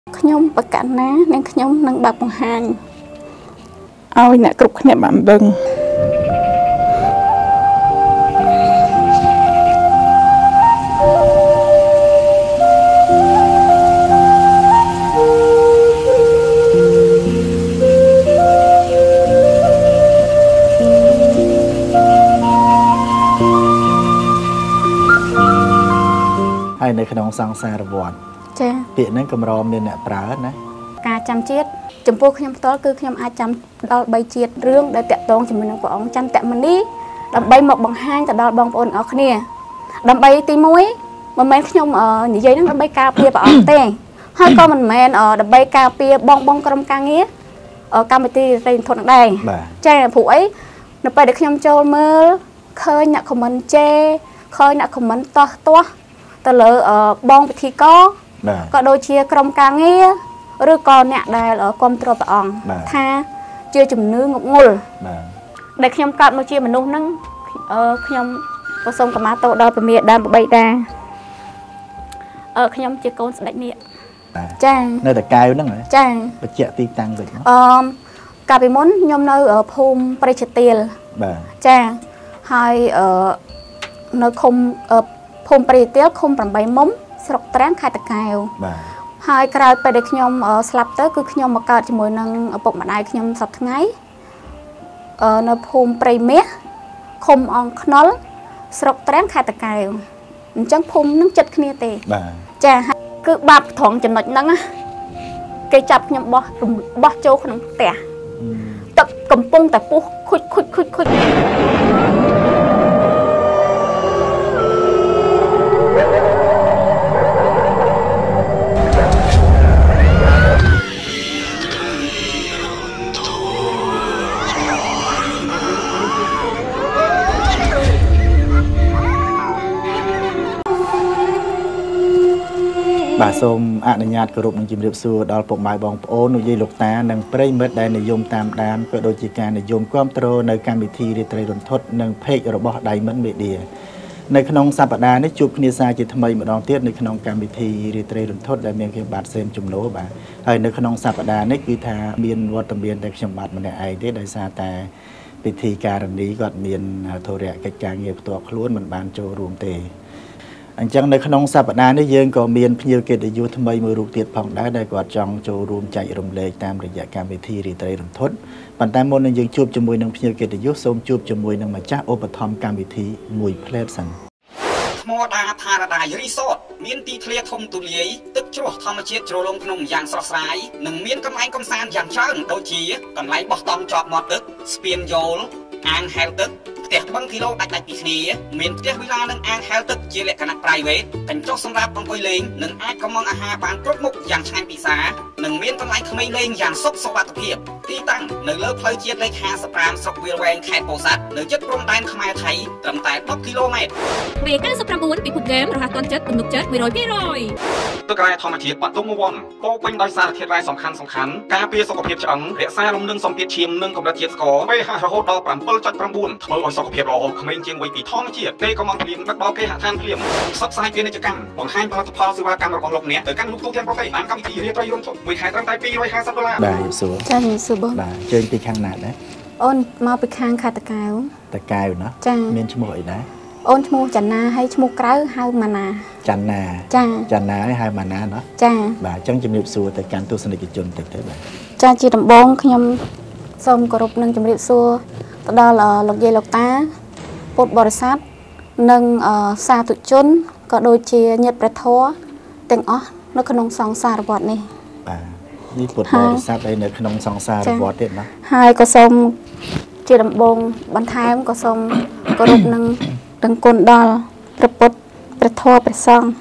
ខ្ញុំបកណានិងខ្ញុំនឹងបើកបង្ហាញឲ្យអ្នកគ្រប់គ្នាបានដឹងហើយនៅក្នុងសង្សារវត្តចា៎ពាក្យហ្នឹងកម្រមានអ្នកប្រើណាការចាំជាតិចំពោះខ្ញុំផ្ទាល់គឺខ្ញុំអាចចាំដល់3ជាតិរឿងដែលតាក់ទងជាមួយនឹងព្រះអង្គចន្ទមនីដើម្បីមកបង្ហាញទៅដល់បងប្អូនអរគ្នាដើម្បីទី1មិនមែនខ្ញុំនិយាយហ្នឹងដើម្បីការពារព្រះអង្គទេហើយក៏មិនមែនដើម្បីការពារបងក្រុមការងារកម្មវិធីរៃធនដែរចា៎ព្រោះអីនៅពេលដែលខ្ញុំចូលមើលឃើញអ្នកខមមិនជេឃើញអ្នកខមមិនតោះទៅលើបងពិធីករក៏ដូចជាក្រុមការងារឬក៏អ្នកដែលគ្រប់គ្រងព្រះអង្គថាជាជំនឿងប់ងល់ដែលខ្ញុំកើតមកជាមនុស្សហ្នឹងខ្ញុំក៏សូមកម្មាទោសដល់ព្រះមេដានបបីតាខ្ញុំជាកូនស្ដេចនាគចានៅតែកែវហ្នឹងចាបញ្ជាក់ទីតាំងវិញកាលពីមុនខ្ញុំនៅភូមិព្រៃឈទៀលបាទចាហើយនៅឃុំភូមិព្រៃឈទៀលឃុំ8មុំស្រុកត្រាំងខេត្តតាកែវបាទហើយក្រោយពេលដែលខ្ញុំស្លាប់ទៅគឺខ្ញុំមកកើតជាមួយនឹងឪពុកម្ដាយខ្ញុំសប្តាហ៍ថ្ងៃនៅភូមិព្រៃមាសឃុំអង្គខ្នុលស្រុកត្រាំងខេត្តតាកែវអញ្ចឹងភូមិនឹងចិត្តគ្នាទេបាទចាគឺបាបត្រង់ចំណុចហ្នឹងគេចាប់ខ្ញុំបោះចូលក្នុងផ្ទះទឹកកំពុងតែពុះខុចបាទសូមអនុញ្ញាតគោរពនឹងជម្រាបសួរដល់ពុកម៉ែបងប្អូនលោកយាយលោកតានិងប្រិយមិត្តដែលនិយមតាមដានក៏ដូចជាការនិយមគាំទ្រនៅកម្មវិធីរាត្រីរន្ធត់និងเพจរបស់ Diamond Media នៅក្នុងសប្តាហ៍នេះជួបគ្នាសារជាថ្មីម្ដងទៀតនៅក្នុងកម្មវិធីរាត្រីរន្ធត់ដែលមានខ្ញុំបាទសេមជំនោបាទហើយនៅក្នុងសប្តាហ៍នេះគឺថាមានវត្តមានតែខ្ញុំបាទម្នាក់ឯងទេដោយសារតែពិធីការនីគាត់មានធរៈកិច្ចការងារផ្ទាល់ខ្លួនមិនបានចូលរួមទេអញ្ចឹងនៅក្នុងសប្តាហ៍នេះយើងក៏មានភ្ញៀវកិត្តិយសថ្មីមួយរូបទៀតផងដែរដែលគាត់ចង់ចូលរួមចែករំលែកតាមរយៈកម្មវិធីរាត្រីរន្ធត់ប៉ុន្តែមុននឹងយើងជួបជាមួយនឹងភ្ញៀវកិត្តិយសសូមជួបជាមួយនឹងម្ចាស់ឧបត្ថម្ភកម្មវិធីមួយផ្លែតសិនថ្មដាថារ៉ាដាយរីសតមានទីធ្លាធំទូលាយទឹកជ្រោះធម្មជាតិជ្រលងក្នុងយ៉ាងស្រស់ស្រាយនិងមានកន្លែងកំសាន្តយ៉ាងច្រើនដូចជាកន្លែងបោះតង់ជាប់មាត់ទឹកស្ពានយោលអាងហែលទឹកផ្ទះបឹងគីឡូដាច់ពីគ្នាមានផ្ទះវិឡានិងអាងហែលទឹកជាលក្ខណៈ private កញ្ចក់សម្រាប់អង្គុយលេងនិងអាចកុម្ម៉ង់អាហារបានគ្រប់មុខយ៉ាងឆ្ងាញ់ពិសានិងមានកន្លែងក្មេងលេងយ៉ាងសុខសុវត្ថិភាពទីតាំងនៅលើផ្លូវជាតិលេខ55ស្រុកវាលវែងខេត្តពោធិ៍សាត់នៅជិតព្រំដែនខ្មែរថៃត្រឹមតែ10គីឡូម៉ែត្រ W99 ពិភពហ្គេមរហ័សទាន់ចិត្តទំនុកចិត្ត 100% ទឹករ៉ែធម្មជាតិបាត់ទុំវ័នពោពេញដោយសារធាតុរ៉ែសំខាន់ការពារសុខភាពឆ្អឹងរក្សាលំនឹងសម្ពាធឈាមនិងកម្រិតជាតិស្ករ pH រហូតដល់ 7.9 ធ្វើឲ្យសុខភាពល្អក្មេងជាងវ័យពីធម្មជាតិពេលកំងភ្លៀងដឹកដល់គេហដ្ឋានភ្លៀងផ្សព្វផ្សាយពាណិជ្ជកម្មបង្ហាញផលិតផលសេវាកម្មរបស់លោកអ្នកទៅកាន់លោកទូទាំងប្រទេសបានកម្មវិធីរាត្រីរន្ធត់មួយខែត្រឹមតែ$250 បាទសួរចាសួរបងបាទជើញពីខាងណាដែរអូនមកពីខាងខេត្តតាកែវតាកែវណាមានឈ្មោះអីដែរអូនឈ្មោះចាណាហើយឈ្មោះក្រៅហៅម៉ាណាចាណាចាណាហើយហៅម៉ាណាណាចាបាទអញ្ចឹងជំរាបសួរទៅកាន់ទស្សនិកជនតិចទៅបាទចាជាដំបូងខ្ញុំសូមគោរពនឹងជំរាបសួរទៅដល់លោកយាយលោកតាពុទ្ធបរិស័ទនិងសាធុជនក៏ដូចជាញាតិព្រះធម៌ទាំងអស់នៅក្នុងសង្សារវត្តនេះបាទនេះពុទ្ធបរិស័ទឯនៅក្នុងសង្សារវត្តទៀតណាហើយក៏សូមជាដំបូងបន្ថែមក៏សូមគោរពនឹងទាំងគុណដល់ព្រះពុទ្ធព្រះធម៌ព្រះសង្ឃ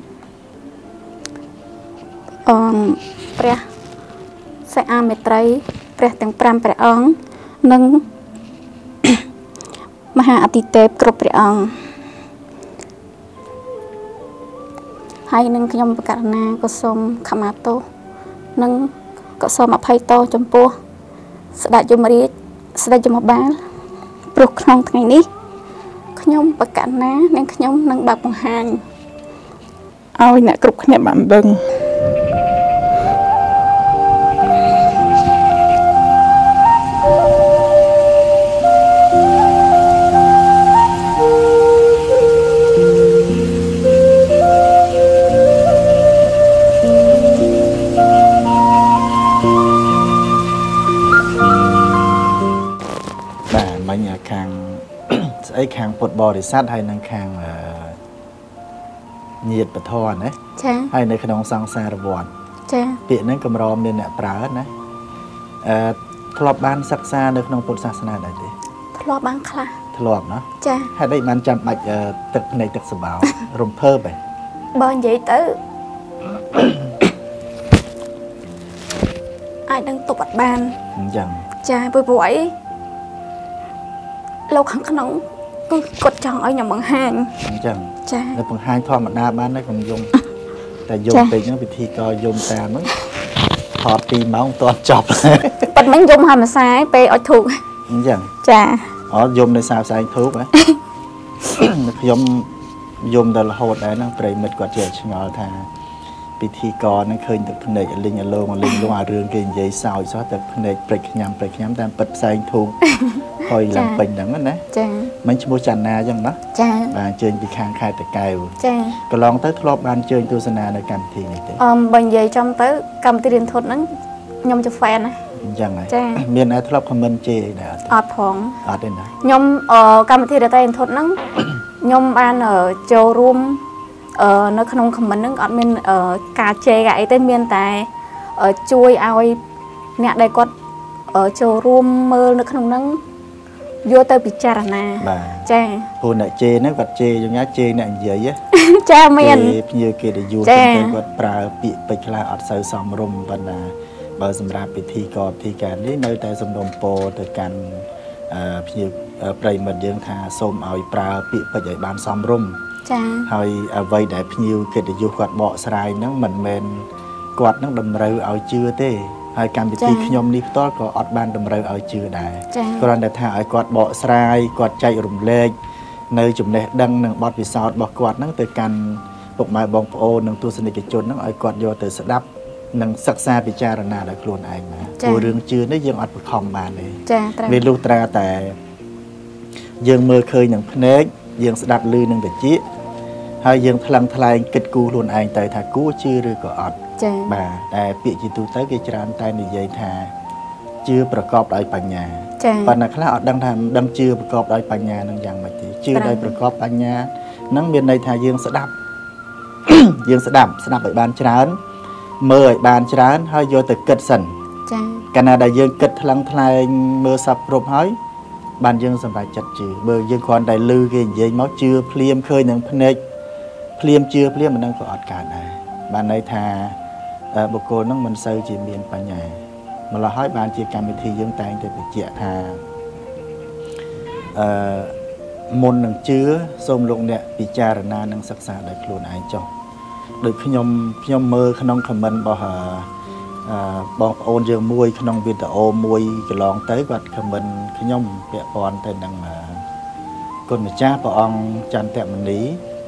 ព្រះសិអាមេត្រីព្រះទាំង5ព្រះអង្គនិងមហាអតិទេពគ្រប់ព្រះអង្គហើយនឹងខ្ញុំបកករណាក៏សូមខមាទោសនិងក៏សូមអភ័យទោសចំពោះស្ដេចយមរាជស្ដេចយមបាលព្រោះក្នុងថ្ងៃនេះខ្ញុំបកករណានិងខ្ញុំនឹងបើកបង្ហាញឲ្យអ្នកគ្រប់គ្នាបានដឹងហើយខាងពុទ្ធបរិស័ទហើយនឹងខាងញាតិបធរណាចាហើយនៅក្នុងសង្សារវត្តចាពាក្យហ្នឹងកម្រមានអ្នកប្រើណាធ្លាប់បានសិក្សានៅក្នុងពុទ្ធសាសនាដែរទេធ្លាប់បានខ្លះធ្លាប់ណាចាហេតុអីបានចាំបាច់ទឹកភ្នែកទឹកសបោរំភើបហ៎បើនិយាយទៅអាចនឹងទប់អត់បានអញ្ចឹងចាព្រោះអីលោកខាងក្នុងគឺគាត់ចង់ឲ្យខ្ញុំបង្ហាញអញ្ចឹងចានៅបង្ហាញធម្មតាបានដែរខ្ញុំយំតែយំពេកហ្នឹងពិធីក៏យំតាមហ្នឹងថត2ម៉ោងតន់ចប់ប៉ិតមិញយំហើយមួយសាយពេលអុជធូបអញ្ចឹងចាយំនៅសាផ្សែងធូបហ៎ខ្ញុំយំដល់រហូតដែរហ្នឹងប្រិមិត្តគាត់ជាឆ្ងល់ថាពិធីករហ្នឹងឃើញទឹកភ្នែកលិញលងអារឿងគេនិយាយសើចសោះទឹកភ្នែកព្រិចខ្ញុំតាមពិតផ្សែងធូបហុយឡើងពេញហ្នឹងណាចាមិនឈ្មោះច័ន្ទណាអញ្ចឹងណាចាបាទអញ្ជើញពីខាងខេត្តតាកែវចាកន្លងទៅធ្លាប់បានអញ្ជើញទស្សនានៅកម្មវិធីនេះទេបើនិយាយចំទៅកម្មវិធីរៀនធត់ហ្នឹងខ្ញុំជា fan ណាអញ្ចឹងហើយមានaiធ្លាប់ comment ជេរដែរអត់ផងអត់ទេណាខ្ញុំកម្មវិធីរៀនធត់ហ្នឹងខ្ញុំបានចូលរួមនៅក្នុង comment ហ្នឹងអត់មានការជេរអីទេមានតែជួយឲ្យអ្នកដែលគាត់ចូលរួមមើលនៅក្នុងហ្នឹងយកទៅពិចារណាចាព្រោះអ្នកជេរហ្នឹងគាត់ជេរយ៉ាងណាជេរអ្នកនិយាយចាមានភ្ញៀវគេដែលយូរទៅគាត់ប្រើពាក្យពេចន៍ខ្លះអត់សូវសមរម្យប៉ុន្តែបើសម្រាប់ពិធីការនេះនៅតែសំណូមពរទៅកាន់ភ្ញៀវប្រិយមិត្តយើងថាសូមឲ្យប្រើពាក្យពេចន៍ឲ្យបានសមរម្យចាហើយអ្វីដែលភ្ញៀវកិត្តិយសគាត់បកស្រាយហ្នឹងមិនមែនគាត់នឹងតម្រូវឲ្យជឿទេហើយកម្មវិធីខ្ញុំនេះផ្ទាល់ក៏អត់បានតម្រូវឲ្យជឿដែរគ្រាន់តែថាឲ្យគាត់បកស្រាយគាត់ចែករំលែកនៅចំណេះដឹងនិងបទពិសោធន៍របស់គាត់ហ្នឹងទៅកាន់ពុកម៉ែបងប្អូននិងទស្សនិកជនហ្នឹងឲ្យគាត់យកទៅស្ដាប់និងសិក្សាពិចារណាដោយខ្លួនឯងណាព្រោះរឿងជឿនេះយើងអត់បខំបានទេចាត្រូវវាលុះត្រាតែយើងមើលឃើញនឹងភ្នែកយើងស្ដាប់ឮនឹងត្រចៀកហើយយើងថ្លឹងថ្លែងគិតគូរខ្លួនឯងទៅថាគួរជឿឬក៏អត់ចា៎បាទតែពាក្យជាទូទៅគេច្រើនតែនិយាយថាជឿប្រកបដោយបញ្ញាចា៎ប៉ុន្តែខ្លះអត់ដឹងថាមិនដឹងជឿប្រកបដោយបញ្ញានឹងយ៉ាងម៉េចទេជឿដោយប្រកបបញ្ញានឹងមានន័យថាយើងស្ដាប់យើងស្ដាប់ឲ្យបានច្រើនមើលឲ្យបានច្រើនហើយយកទៅគិតសិនចា៎កាលណាដែលយើងគិតថ្លឹងថ្លែងមើលសពគ្រប់ហើយបានយើងសម្រេចចិត្តជឿបើយើងគ្រាន់តែឮគេនិយាយមកជឿភ្លាមឃើញនឹងភ្នែកភ្លាមជឿភ្លាមមិនដឹងក៏អត់កើតដែរបានន័យថាបុគ្គលនឹងមិនសូវជាមានបញ្ញាម្ល៉េះហើយបានជាកម្មវិធីយើងតែងតែបញ្ជាក់ថាមុននឹងជឿសូមលោកអ្នកពិចារណានិងសិក្សាដោយខ្លួនឯងចុះដូចខ្ញុំមើលក្នុង comment របស់បងប្អូនយើងមួយក្នុងវីដេអូមួយកន្លងទៅគាត់ comment ខ្ញុំពាក់ព័ន្ធទៅនឹងគុណម្ចាស់ព្រះអង្គចន្ទមនី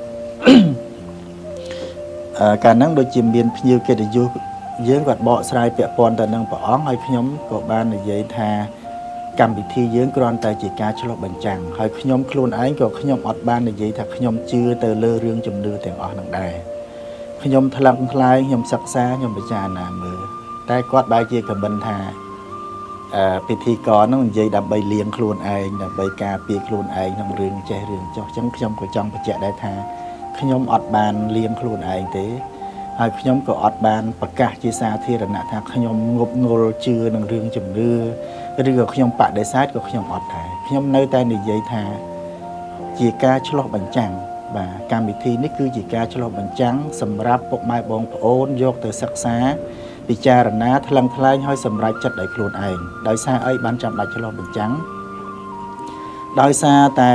កាលហ្នឹងដូចជាមានភ្ញៀវកិត្តិយសយើងគាត់បកស្រាយពាក់ព័ន្ធទៅនឹងព្រះអង្គហើយខ្ញុំក៏បាននិយាយថាកម្មវិធីយើងគ្រាន់តែជាការឆ្លុះបញ្ចាំងហើយខ្ញុំខ្លួនឯងក៏ខ្ញុំអត់បាននិយាយថាខ្ញុំជឿទៅលើរឿងជំនឿទាំងអស់ហ្នឹងដែរខ្ញុំថ្លឹងថ្លែងខ្ញុំសិក្សាខ្ញុំពិចារណាមើលតែគាត់បែរជាខមមិនថាពិធីករហ្នឹងនិយាយដើម្បីលៀងខ្លួនឯងដើម្បីការពារខ្លួនឯងក្នុងរឿងចេះរឿងចោះអញ្ចឹងខ្ញុំក៏ចង់បញ្ជាក់ដែរថាខ្ញុំអត់បានលៀងខ្លួនឯងទេហើយខ្ញុំក៏អត់បានប្រកាសជាសាធារណៈថាខ្ញុំងប់ងល់ជឿនឹងរឿងជំនឿឬក៏ខ្ញុំបដិសេធក៏ខ្ញុំអត់ដែរខ្ញុំនៅតែនិយាយថាជាការឆ្លោះបញ្ចាំងបាទកម្មវិធីនេះគឺជាការឆ្លោះបញ្ចាំងសម្រាប់ពុកម៉ែបងប្អូនយកទៅសិក្សាពិចារណាថ្លឹងថ្លែងឲ្យសម្រេចចិត្តដោយខ្លួនឯងដោយសារអីបានចាំបាច់ឆ្លោះបញ្ចាំងដោយសារតែ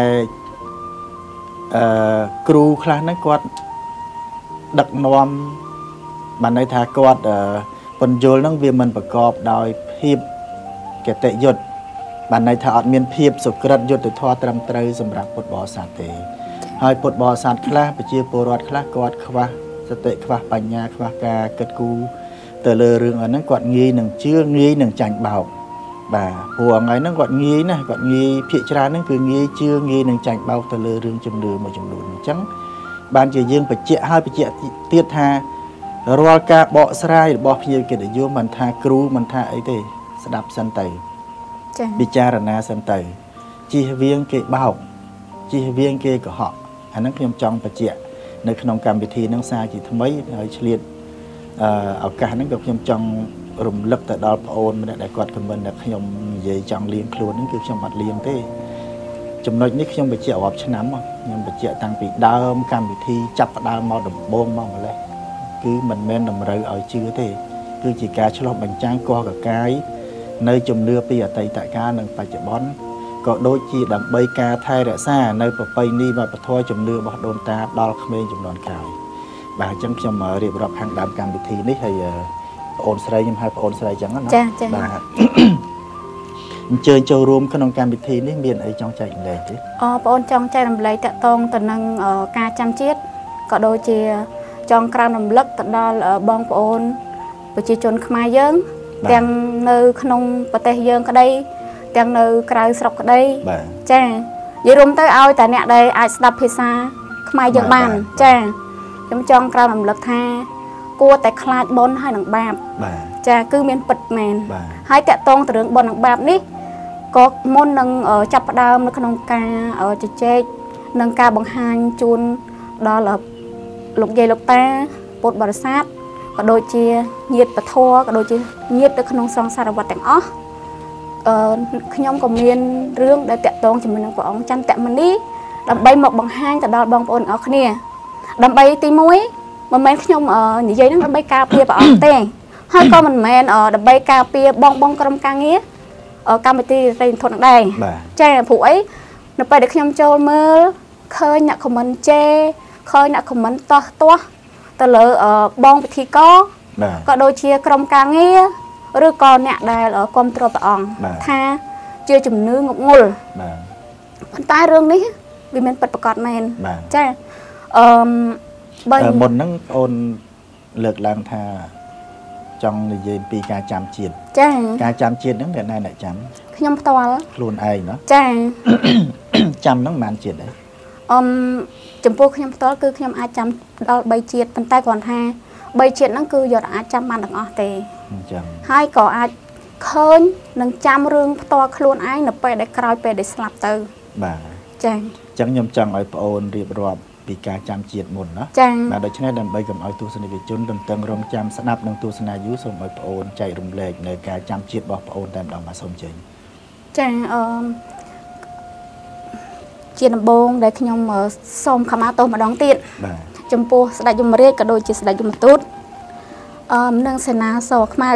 គ្រូខ្លះហ្នឹងគាត់ដឹកនាំបានន័យថាគាត់ពន្យល់ហ្នឹងវាមិនប្រកបដោយភាពកតញ្ញូបានន័យថាអត់មានភាពសុក្រិតយុត្តិធម៌ត្រឹមត្រូវសម្រាប់ពុទ្ធបរិស័ទទេហើយពុទ្ធបរិស័ទខ្លះប្រជាពលរដ្ឋខ្លះគាត់ខ្វះសតិខ្វះបញ្ញាខ្វះការគិតគូរទៅលើរឿងហ្នឹងគាត់ងាយនឹងជឿងាយនឹងចាញ់បោកបាទព្រោះថ្ងៃហ្នឹងគាត់ងាយណាស់គាត់ងាយភាកច្រើនហ្នឹងគឺងាយជឿងាយនឹងចាញ់បោកទៅលើរឿងជំនឿមួយចំនួនអញ្ចឹងបានជាយើងបញ្ជាក់ហើយបញ្ជាក់ទៀតថារាល់ការបកស្រាយរបស់ភ្ញៀវកិត្តិយសមិនថាគ្រូមិនថាអីទេស្ដាប់សិនទៅចា៎ពិចារណាសិនទៅជៀសវាងគេបោក chi viên kia của họ anh nó không trong bạch chẹt nơi không cầm bị thi năng xa chỉ thấm mấy liệt ở cả nó được trong rùng lực tại đó ôn mình đã quạt của mình là không dễ chọn liền luôn những kiểu trong mặt liền thế trong nói nhất không bị chẹt học chân nắm nhưng bị chẹt tăng bị đau cầm bị thi chập đau mau đầm bom mong lại cứ mình men đầm rơi ở chưa thế cứ chỉ cá cho nó bánh tráng co cả cái nơi chùm đưa pi ở tây tại cá nâng phải chợ bón có đôi chi đầm bay ca thay đã xa nơi bờ bay đi và bờ thôi chùm đưa bờ đồn ta đo khmê chùm đòn cào bà chẳng cho mở điệp rập hàng đám cam bị thi đấy hay ôn sợi nhưng hai ôn sợi chẳng nó bà chơi châu rùm cái nông cam bị thi đấy miền ấy trong chạy lệ chứ ôn trong chạy làm lấy tẹt tông từ năng ca chăm chết có đôi chi trong cam làm lắc tận đó là bong ôn và chi chôn khmai dướng đang nơi không bờ tây dương ở đây đang nơi cày sọc ở đây cha vậy rung tới ao tại nè đây ai đập thì xa khmai dương bàn cha trong trong cày làm lật tha cua tại khai bón hai nằng bạp cha cứ miền bật mền hai tẹt tông từ đường bón nằng bạp ní có môn nằng ở chập đào nó không ca ở chợ chết nằng ca bằng hai chun đó là lục dây lục ta bột bờ sát có đôi chia nhiệt và thô có đôi chia nhiệt được không song song vật tảng ó nhóm còn miền rương để tẹt tông chỉ mình của ông chăn tẹt mình đi đầm bay một bằng hai từ đó bằng ôn ở kia đầm bay tí muối mà men nhóm ở như vậy nó đầm bay cà phê và ông tè hai con mình men ở đầm bay cà phê bong bong cầm ca nghĩa ở campuchia trên thôn đây trai phụ ấy nó bay được nhóm châu mơ khơi nhạc của mình chê khơi nhạc của mình to to ta lỡ bong bị thi có đôi chia cầm ca nghĩa rồi còn nè đây ở con trâu tỏng tha chưa chùm nước ngục ngùl tay rương đi vì mình bật bật men cha một nắng ôn lược lang tha trong gì pi ca chạm chiên ca chạm chiên nó hiện nay lại chạm nhom to luôn ai nó cha chạm nó màn chiên đấy chấm pô nhom to cứ nhom ai chạm đo bay chiên bàn tay còn tha bay chiên nó cứ giờ ai chạm màn được ở tề hai có ai khơi nâng chạm rương to luôn ai nộpไปđể càyไปđể slap từ chẳng nhom chẳng ai ôn riệp rọp bị ca chạm chiết một nó mà đôi chân này đầm bay cầm ai tu sinh về chốn đầm tầng rong chạm snap nâng tu sinh ayu xong ai ôn chạy rung lệ nơi ca chạm chiết bỏ ôn tam đồng mà xong chỉnh chiên bông để khi nhom xong khám áo tô mà đóng tiền chấm pô sẽ đại dùng riết cả đôi chỉ sẽ đại dùng tốt nâng xe ná sò khmai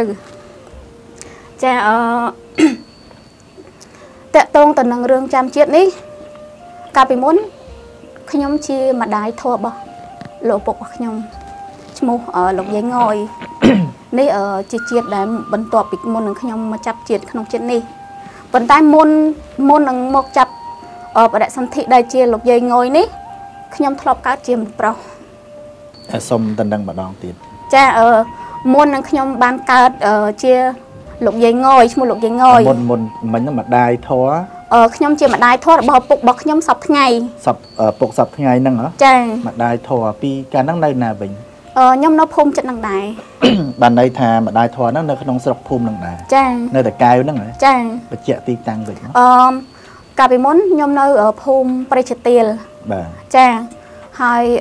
tẹt tông từ nâng rương chạm chiết ní cà bị muốn khi nhóm chia mà đái thua bò lộ bột hoặc nhóm mua ở lục giấy ngồi ní ở chia chiết để bận tọa bị môn nâng khi nhóm mà chắp chiết không chiết ní vận tay môn nâng một chắp ở đại sản thị đây chia lục giấy ngồi ní khi nhóm thọp cá chia một bầu xong tân đăng mà đong tiền cha ở môn nâng khi nhóm ban cá chia lục giấy ngồi mua lục giấy ngồi môn mình nó mà đai thua khi nhóm chia mà đai thua bỏ bột bọc nhóm sập ngày sập bột sập ngày nâng hả cha mà đai thua pi cả năng đây là bình nhóm nó phun chất năng đài bàn đây thà mà đai thua nó nơi không sập phun năng đài cha nơi là cay nó hả cha bật chẹt ti tăng vậy cả bị muốn nhóm nơi ở phun prechetil cha hai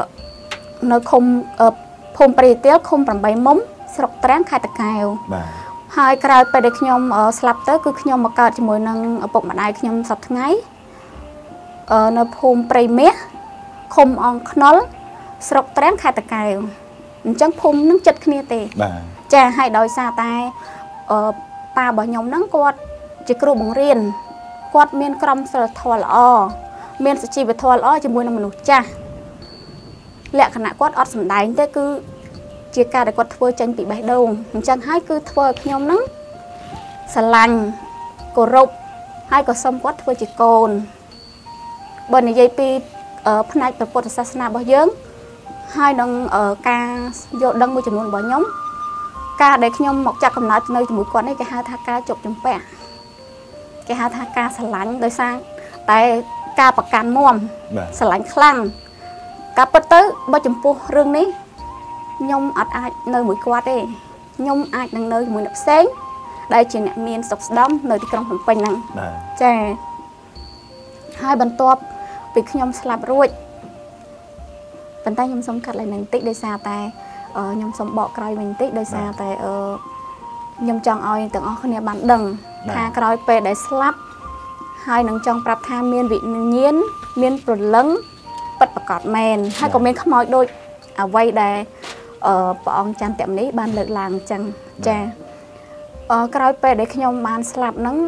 nơi không phun prechetil không bằng bảy móng sọc tráng khai tạc cào hai cáiไปได้ខ្ញុំស្លាប់ទៅគឺខ្ញុំមកកើតជាមួយនឹងឪពុកម្ដាយខ្ញុំសប្តាហ៍ថ្ងៃនៅភូមិព្រៃមាសឃុំអង្គខ្នុលស្រុកត្រាំងខេត្តតាកែវអញ្ចឹងភូមិនឹងចិត្តគ្នាទេចាហើយដោយសារតែប៉ារបស់ខ្ញុំហ្នឹងគាត់ជាគ្រូបង្រៀនគាត់មានក្រមសីលធម៌ល្អមានសុជីវធម៌ល្អជាមួយនឹងមនុស្សចាស់លក្ខណៈគាត់អត់សម្ដែងទេគឺជាការដែលគាត់ធ្វើចេញពីបេះដូងអញ្ចឹងហើយគឺធ្វើឲ្យខ្ញុំហ្នឹងស្រឡាញ់គោរពហើយក៏សូមគាត់ធ្វើជាកូនបើនិយាយពីផ្នែកពុទ្ធសាសនារបស់យើងហើយនឹងការយល់ដឹងមួយចំនួនរបស់ខ្ញុំការដែលខ្ញុំមកចាក់កំណើតនៅជាមួយគាត់នេះគេហៅថាការជប់ចំពាក់គេហៅថាការស្រឡាញ់ដោយសារតែការប្រកាន់មុំស្រឡាញ់ខ្លាំងការពិតទៅបើចំពោះរឿងនេះខ្ញុំអត់អាចនៅមួយគាត់ទេខ្ញុំអាចនឹងនៅជាមួយអ្នកផ្សេងដែលជាអ្នកមានសុខស្ដំនៅទីក្រុងភ្នំពេញហ្នឹងចាហើយបន្ទាប់ពីខ្ញុំស្លាប់រួចប៉ុន្តែខ្ញុំសុំកាត់ឡើងនឹងតិចដោយសារតែខ្ញុំសុំបកក្រោយវិញតិចដោយសារតែខ្ញុំចង់ឲ្យទាំងអស់គ្នាបានដឹងថាក្រោយពេលដែលស្លាប់ហើយនឹងចង់ប្រាប់ថាមានវិញ្ញាណមានព្រលឹងពិតប្រាកដមែនហើយក៏មានខ្មោចដូចអ្វីដែលព្រះអង្គចន្ទមនីបានលើកឡើងអញ្ចឹងចាក្រោយពេលដែលខ្ញុំបានស្លាប់ហ្នឹង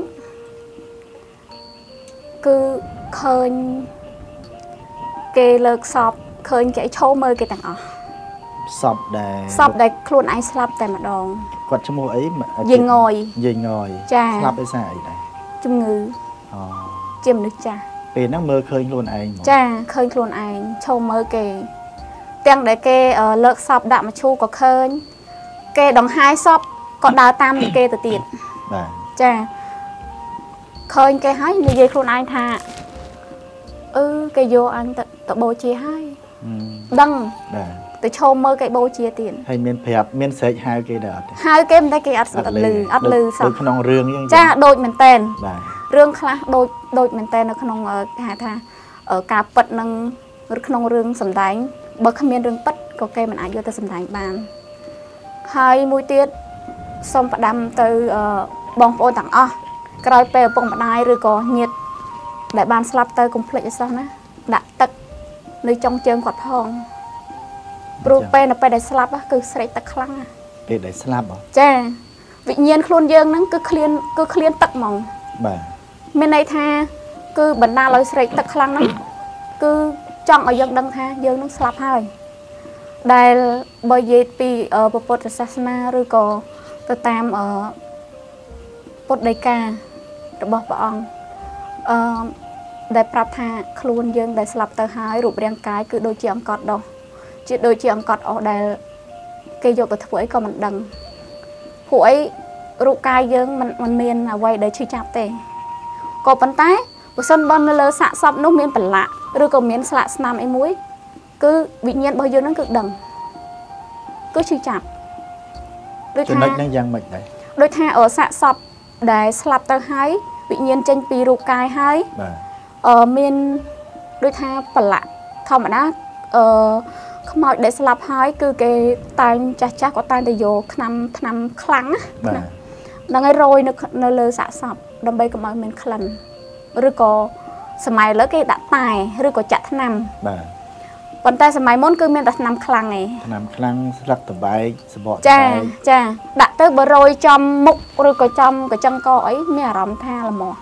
គឺឃើញគេលើកសពឃើញគេឈោមើលគេទាំងអស់សពដែលខ្លួនឯងស្លាប់តែម្ដងគាត់ឈ្មោះអីយាយងយចាស្លាប់ដោយសារអីដែរជំងឺជាមនុស្សចាស់ពេលហ្នឹងមើលឃើញខ្លួនឯងចាឃើញខ្លួនឯងឈោមើលគេទាំងដែលគេលើកសពដាក់មឈូក៏ឃើញគេដង្ហែសពក៏ដើរតាមគេទៅទៀតបាទចាឃើញគេហើយនិយាយខ្លួនឯងថាគេយកអញទៅបូជាហើយដឹងបាទទៅឈោមមើលគេបូជាទៀតហើយមានប្រាប់មានស្រែកហៅគេដែរអត់ទេហៅគេមិនតែគេអត់លឺសោះក្នុងរឿងអញ្ចឹងចាដូចមែនតែនបាទរឿងខ្លះដូចមែនតែននៅក្នុងគេហៅថាការពិតនឹងក្នុងរឿងសម្ដែងបើគ្មានរឿងពិតក៏គេមិនអាចយកទៅសម្ដែងបានហើយមួយទៀតសូមផ្ដាំទៅបងប្អូនទាំងអស់ក្រោយពេលឪពុកម្ដាយឬក៏ញាតិដែលបានស្លាប់ទៅកុំភ្លេចឲ្យសោះណាដាក់ទឹកនៅចុងជើងគាត់ផងព្រោះពេលនៅពេលដែលស្លាប់គឺស្រេកទឹកខ្លាំងពេលដែលស្លាប់ចាវិញ្ញាណខ្លួនយើងហ្នឹងគឺឃ្លានទឹកហ្មងបាទមានន័យថាគឺបណ្ដាលឲ្យស្រេកទឹកខ្លាំងហ្នឹងគឺចង់ឲ្យយើងដឹងថាយើងនឹងស្លាប់ហើយដែលបើនិយាយពីពុទ្ធសាសនាឬក៏ទៅតាមពុទ្ធដីការបស់ព្រះអង្គដែលប្រាប់ថាខ្លួនយើងដែលស្លាប់ទៅហើយរូបរាងកាយគឺដូចជាអង្កត់ដោះជាដូចជាអង្កត់អស់ដែលគេយកទៅធ្វើអីក៏មិនដឹងព្រោះអីរូបកាយយើងមិនមានអ្វីដែលឈឺចាប់ទេក៏ប៉ុន្តែបើសិនបើនៅលើសាកសពនោះមានប្រឡាក់ឬក៏មានស្លាកស្នាមអីមួយគឺវិញ្ញាណរបស់យើងហ្នឹងគឺដឹងគឺឈឺចាប់ដូចថាចំណុចហ្នឹងយ៉ាងម៉េចដែរដូចថាសាកសពដែលស្លាប់ទៅហើយវិញ្ញាណចេញពីរូបកាយហើយបាទមានដូចថាប្រឡាក់ធម្មតាខ្មោចដែលស្លាប់ហើយគឺគេតែងចាស់ក៏តែងតែយកថ្នាំខ្លាំងណាហ្នឹងហើយរោយនៅលើសាកសពដើម្បីកុំឲ្យមានក្លិនឬក៏សម័យឥឡូវគេដាក់តែឬក៏ចាក់ថ្នាំបាទប៉ុន្តែសម័យមុនគឺមានតែថ្នាំខ្លាំងឯងថ្នាំខ្លាំងស្លឹកតបែកសបកតបែកចាដាក់ទៅបើរោយចំមុខឬក៏ចំកញ្ចឹងកអីមានអារម្មណ៍ថាល្មោះ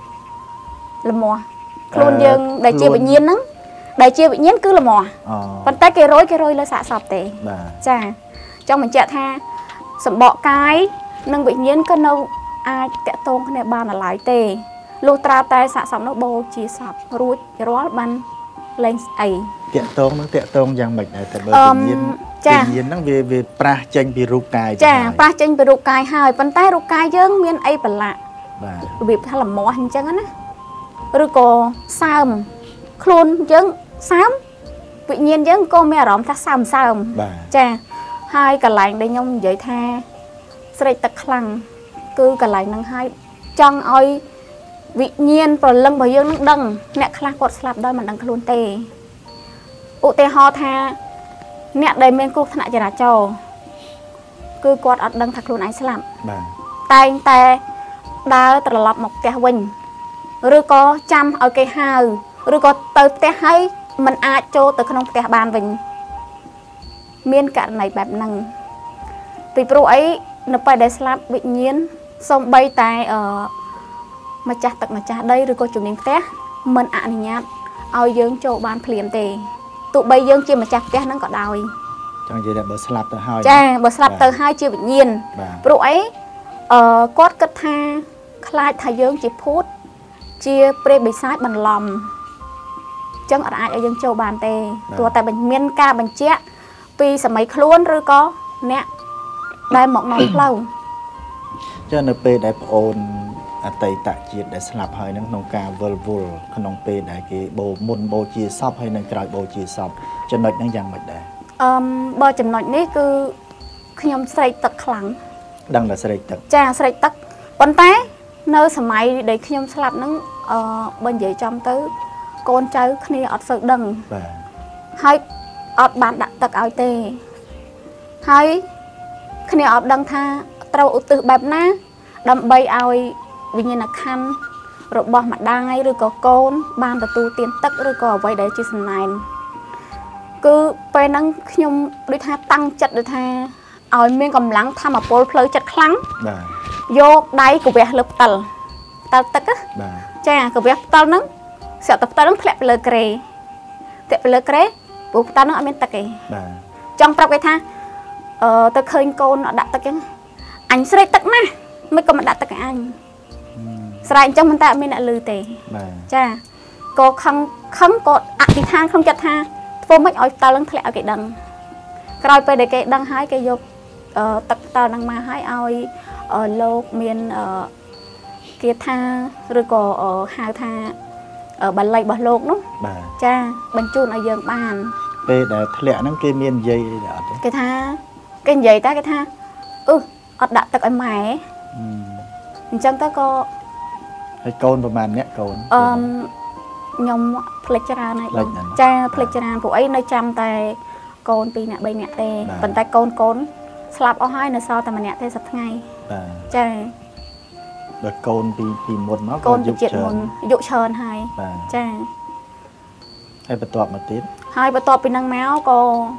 ខ្លួនយើងដែលជាវិញ្ញាណហ្នឹងដែលជាវិញ្ញាណគឺល្មោះប៉ុន្តែគេរោយលើសាកសពទេចាចង់បញ្ជាក់ថាសម្បកកាយនិងវិញ្ញាណក៏នៅអាចតាក់ទងគ្នាបានឡើយទេលុះត្រាតែសាកសពនោះបូជាសពរួចរាល់បានលែងអីតាក់ទងនឹងតាក់ទងយ៉ាងម៉េចដែរតែបើវិញ្ញាណហ្នឹងវាប្រាស់ចេញពីរូបកាយចាប្រាស់ចេញពីរូបកាយហើយប៉ុន្តែរូបកាយយើងមានអីប្រឡាក់បាទរបៀបថាល្មោះអញ្ចឹងណាឬក៏សើមខ្លួនយើងសើមវិញ្ញាណយើងក៏មានអារម្មណ៍ថាសើមចាហើយកន្លែងដែលខ្ញុំនិយាយថាស្រេកទឹកខ្លាំងគឺកន្លែងហ្នឹងហើយចង់ឲ្យវិញ្ញាណប្រលឹងរបស់យើងនឹងដឹងអ្នកខ្លះគាត់ស្លាប់ដោយមិនដឹងខ្លួនទេឧទាហរណ៍ថាអ្នកដែលមានគ្រោះថ្នាក់ចរាចរណ៍គឺគាត់អត់ដឹងថាខ្លួនឯងស្លាប់បាទតែងតែដើរត្រឡប់មកផ្ទះវិញឬក៏ចាំឲ្យគេហៅឬក៏ទៅផ្ទះហើយមិនអាចចូលទៅក្នុងផ្ទះបានវិញមានករណីបែបហ្នឹងពីព្រោះអីនៅពេលដែលស្លាប់វិញ្ញាណសូម្បីតែម្ចាស់ទឹកម្ចាស់ដីឬក៏ជំនាញផ្ទះមិនអនុញ្ញាតឲ្យយើងចូលបានភ្លាមទេទោះបីយើងជាម្ចាស់ផ្ទះហ្នឹងក៏ដោយចង់និយាយថាបើស្លាប់ទៅហើយចាបើស្លាប់ទៅហើយជាវិញ្ញាណព្រោះអីគាត់គិតថាខ្លាចថាយើងជាភូតជាព្រាយបិសាចបន្លំចឹងអត់អាចឲ្យយើងចូលបានទេទោះតែមានការបញ្ជាក់ពីសម័យខ្លួនឬក៏អ្នកដែលមកនាំផ្លូវចឹងនៅពេលដែលប្អូនអតីតជាតិដែលស្លាប់ហើយនឹងក្នុងការវិលវល់ក្នុងពេលដែលគេមុនបូជាសពហើយនឹងក្រោយបូជាសពចំណុចហ្នឹងយ៉ាងម៉េចដែរបើចំណុចនេះគឺខ្ញុំស្រេកទឹកខ្លាំងដឹងតែស្រេកទឹកចាស្រេកទឹកប៉ុន្តែនៅសម័យដែលខ្ញុំស្លាប់ហ្នឹងបើនិយាយចំទៅ con cháu kia ọt sợ đằng bà hay ọt bạn đặt tật áo tê hay kia ọt đằng tha trâu từ bẹp ná đâm bay ao vì như là khăn rồi bỏ mặt đai rồi có con ban từ tu tiền tất rồi có vậy để chia sẻ này cứไปนั่งខ្ញុំដូចថាតាំងចិត្តដូចថាឲ្យមានកម្លាំងធម្មពលផ្លូវចិត្តខ្លាំងបាទយកដៃកវះលើផ្តិលទឹកបាទចាកវះផ្តិលហ្នឹងស្រាប់តែផ្តិលហ្នឹងធ្លាក់ទៅលើក្រេធ្លាក់ទៅលើក្រេព្រោះផ្តិលហ្នឹងអត់មានទឹកទេបាទចង់ប្រាប់គេថាទៅឃើញកូនអត់ដាក់ទឹកចឹងអញស្រេកទឹកណាស់មិនក៏មិនដាក់ទឹកឲ្យអញស្រែកអញ្ចឹងមិនតែអត់មានអ្នកលឺទេបាទចាក៏ខឹងក៏អធិដ្ឋានក្នុងចិត្តថាធ្វើមិនឲ្យផ្តិលនឹងធ្លាក់ឲ្យគេដឹងក្រោយពេលដែលគេដឹងហើយគេយកទឹកផ្តិលនឹងមកឲ្យលោកមានគាថាឬក៏ហៅថាបាលីរបស់លោកនោះបាទចាបញ្ជូនឲ្យយើងបានពេលដែលធ្លាក់ហ្នឹងគេមាននិយាយអីអត់ទេគេថាគេនិយាយតែគេថាអត់ដាក់ទឹកឲ្យម៉ែអញ្ចឹងទៅក៏ហើយកូនប្រហែលអ្នកកូនខ្ញុំផ្លេចច្រើនហើយចាផ្លេចច្រើនពួកអីនៅចាំតែកូន2នាក់3នាក់ទេប៉ុន្តែកូនស្លាប់អស់ហើយនៅសល់តែម្នាក់ទេសប្តាហ៍ថ្ងៃបាទចាដល់កូនពីមុនមកកូនយុគច្រើនហើយចាហើយបន្ទាប់មកទៀតហើយបន្ទាប់ពីនឹងមកក៏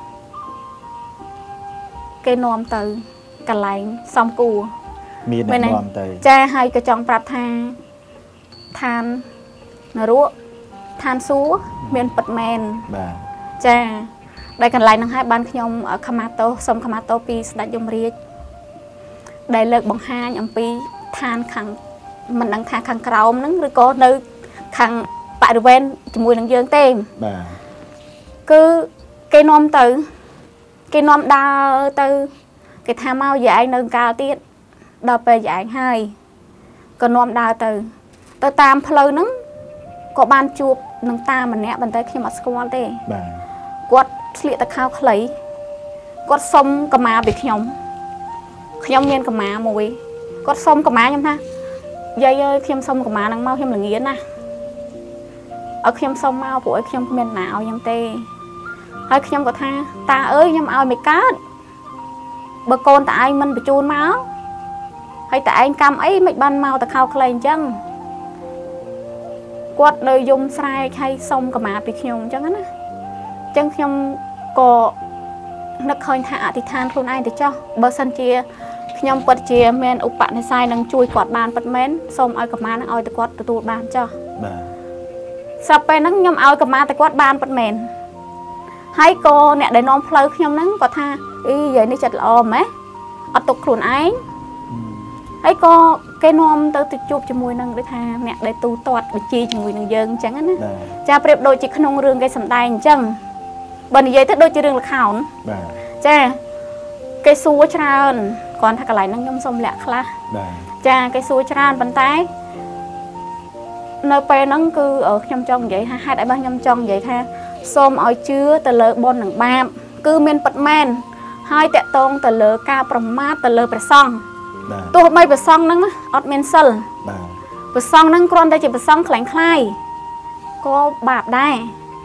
គេនាំទៅកន្លែងសំគួរមានអ្នកនាំទៅចាហើយក៏ចង់ប្រាប់ថាឋាននរកឋានសួគ៌មានពិតមែនបាទចាដែលកន្លែងហ្នឹងហើយបានខ្ញុំខមាទោសូមខមាទោពីស្ដេចយមរាជដែលលើកបង្ហាញអំពីឋានខាងមិនដឹងថាខាងក្រោមហ្នឹងឬក៏នៅខាងបរិវេណជាមួយនឹងយើងទេបាទគឺគេនាំទៅគេនាំដើរទៅគេថាមកយាយឯងនៅកាលទៀតដល់ពេលយាយឯងហើយក៏នាំដើរទៅតាមផ្លូវហ្នឹងក៏បានជួបនឹងតាម្នាក់ប៉ុន្តែខ្ញុំអត់ស្គាល់ទេបាទគាត់ស្លៀកតែខោខ្លីគាត់សុំកម្មាពីខ្ញុំមានកម្មាមួយគាត់សុំកម្មាខ្ញុំថាយាយអើយខ្ញុំសុំកម្មាហ្នឹងមកខ្ញុំល្ងានណាឲ្យខ្ញុំសុំមកព្រោះឲ្យខ្ញុំគ្មានណាឲ្យខ្ញុំទេហើយខ្ញុំក៏ថាតាអើយខ្ញុំឲ្យមិនកើតបើកូនតាឯងមិនបញ្ជូនមកហើយតាឯងកម្មអីមិនបានមកតែខោខ្លីអញ្ចឹងគាត់នៅយំស្រែកឲ្យសុំកម្មាពីខ្ញុំអញ្ចឹងណាអញ្ចឹងខ្ញុំក៏នឹកឃើញថាអធិដ្ឋានខ្លួនឯងទៅចោះបើសិនជាខ្ញុំពិតជាមានឧបនិស្ស័យនឹងជួយគាត់បានពិតមែនសូមឲ្យកម្មានឹងឲ្យតែគាត់ទទួលបានចោះបាទស្រាប់ពេលហ្នឹងខ្ញុំឲ្យកម្មាតែគាត់បានពិតមែនហើយក៏អ្នកដែលនាំផ្លូវខ្ញុំហ្នឹងគាត់ថាអីយាយនេះចិត្តល្អម៉េះអត់ទុកខ្លួនឯងហើយក៏គេនាំទៅជួបជាមួយនឹងដូចថាអ្នកដែលទូទាត់បញ្ជីជាមួយនឹងយើងអញ្ចឹងណាចាប្រៀបដូចជាក្នុងរឿងគេសម្ដែងអញ្ចឹងបើនិយាយទៅដូចជារឿងល្ខោនបាទចាគេសួរច្រើនគ្រាន់ថាកន្លែងហ្នឹងខ្ញុំសុំលាក់ខ្លះបាទចាគេសួរច្រើនប៉ុន្តែនៅពេលហ្នឹងគឺខ្ញុំចង់និយាយថាហេតុអីបើខ្ញុំចង់និយាយថាសូមឲ្យជឿទៅលើបុណ្យនិងបាបគឺមានពិតមែនហើយតកតងទៅលើការប្រមាថទៅលើព្រះសង្ឃទោះបីព្រះសង្ឃហ្នឹងអត់មានសិលបាទព្រះសង្ឃហ្នឹងគ្រាន់តែជាព្រះសង្ឃខ្លាំងខ្លាយក៏បាបដែរ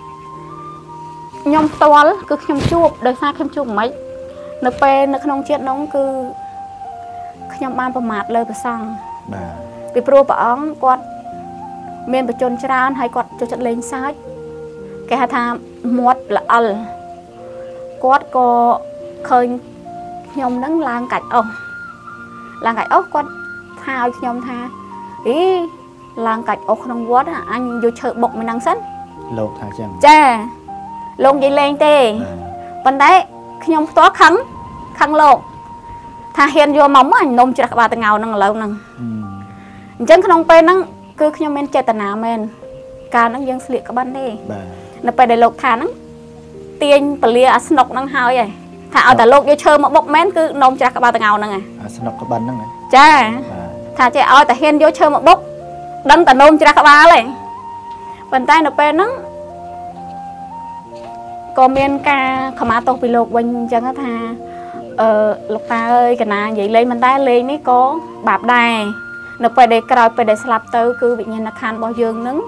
ខ្ញុំផ្ទាល់គឺខ្ញុំជួបដោយសារខ្ញុំជួបមិននៅពេលនៅក្នុងជាតិនោះគឺខ្ញុំបានប្រមាថលើព្រះសង្ឃបាទពីព្រោះព្រះអង្គគាត់មានបជនច្រើនហើយគាត់ចូលចិត្តលេងសើចគេហៅថាមាត់ល្អិលគាត់ក៏ឃើញខ្ញុំនឹងឡើងកាច់អស់គាត់ថាឲ្យខ្ញុំថាអីឡើងកាច់អស់ក្នុងវត្តអញយកឈើបុកមួយហ្នឹងសិនលោកថាចឹងចាលោកនិយាយលេងទេប៉ុន្តែខ្ញុំផ្ទាល់ខឹងលោកថាហ៊ានយកមកមកអញនំច្រាស់ក្បាលតងៅហ្នឹងឥឡូវហ្នឹងអញ្ចឹងក្នុងពេលហ្នឹងគឺខ្ញុំមានចេតនាមែនកាលហ្នឹងយើងស្លៀកក្បិនទេនៅពេលដែលលោកថាហ្នឹងទាញពលាអាស្នុកហ្នឹងហើយឯងថាឲ្យតែលោកយកឈើមកបុកមែនគឺនំច្រាស់ក្បាលតងៅហ្នឹងឯងអាស្នុកក្បិនហ្នឹងចាថាចេះឲ្យតែហ៊ានយកឈើមកបុកដឹងតែនំច្រាស់ក្បាលឯងប៉ុន្តែនៅពេលហ្នឹងក៏មានការខមាទោសពីលោកវិញអញ្ចឹងថាលោកតាអើយកណានិយាយលេងមិនដែរលេងនេះក៏បាបដែរនៅពេលដែលក្រោយពេលដែលស្លាប់ទៅគឺវិញ្ញាណក្ខន្ធរបស់យើងនឹង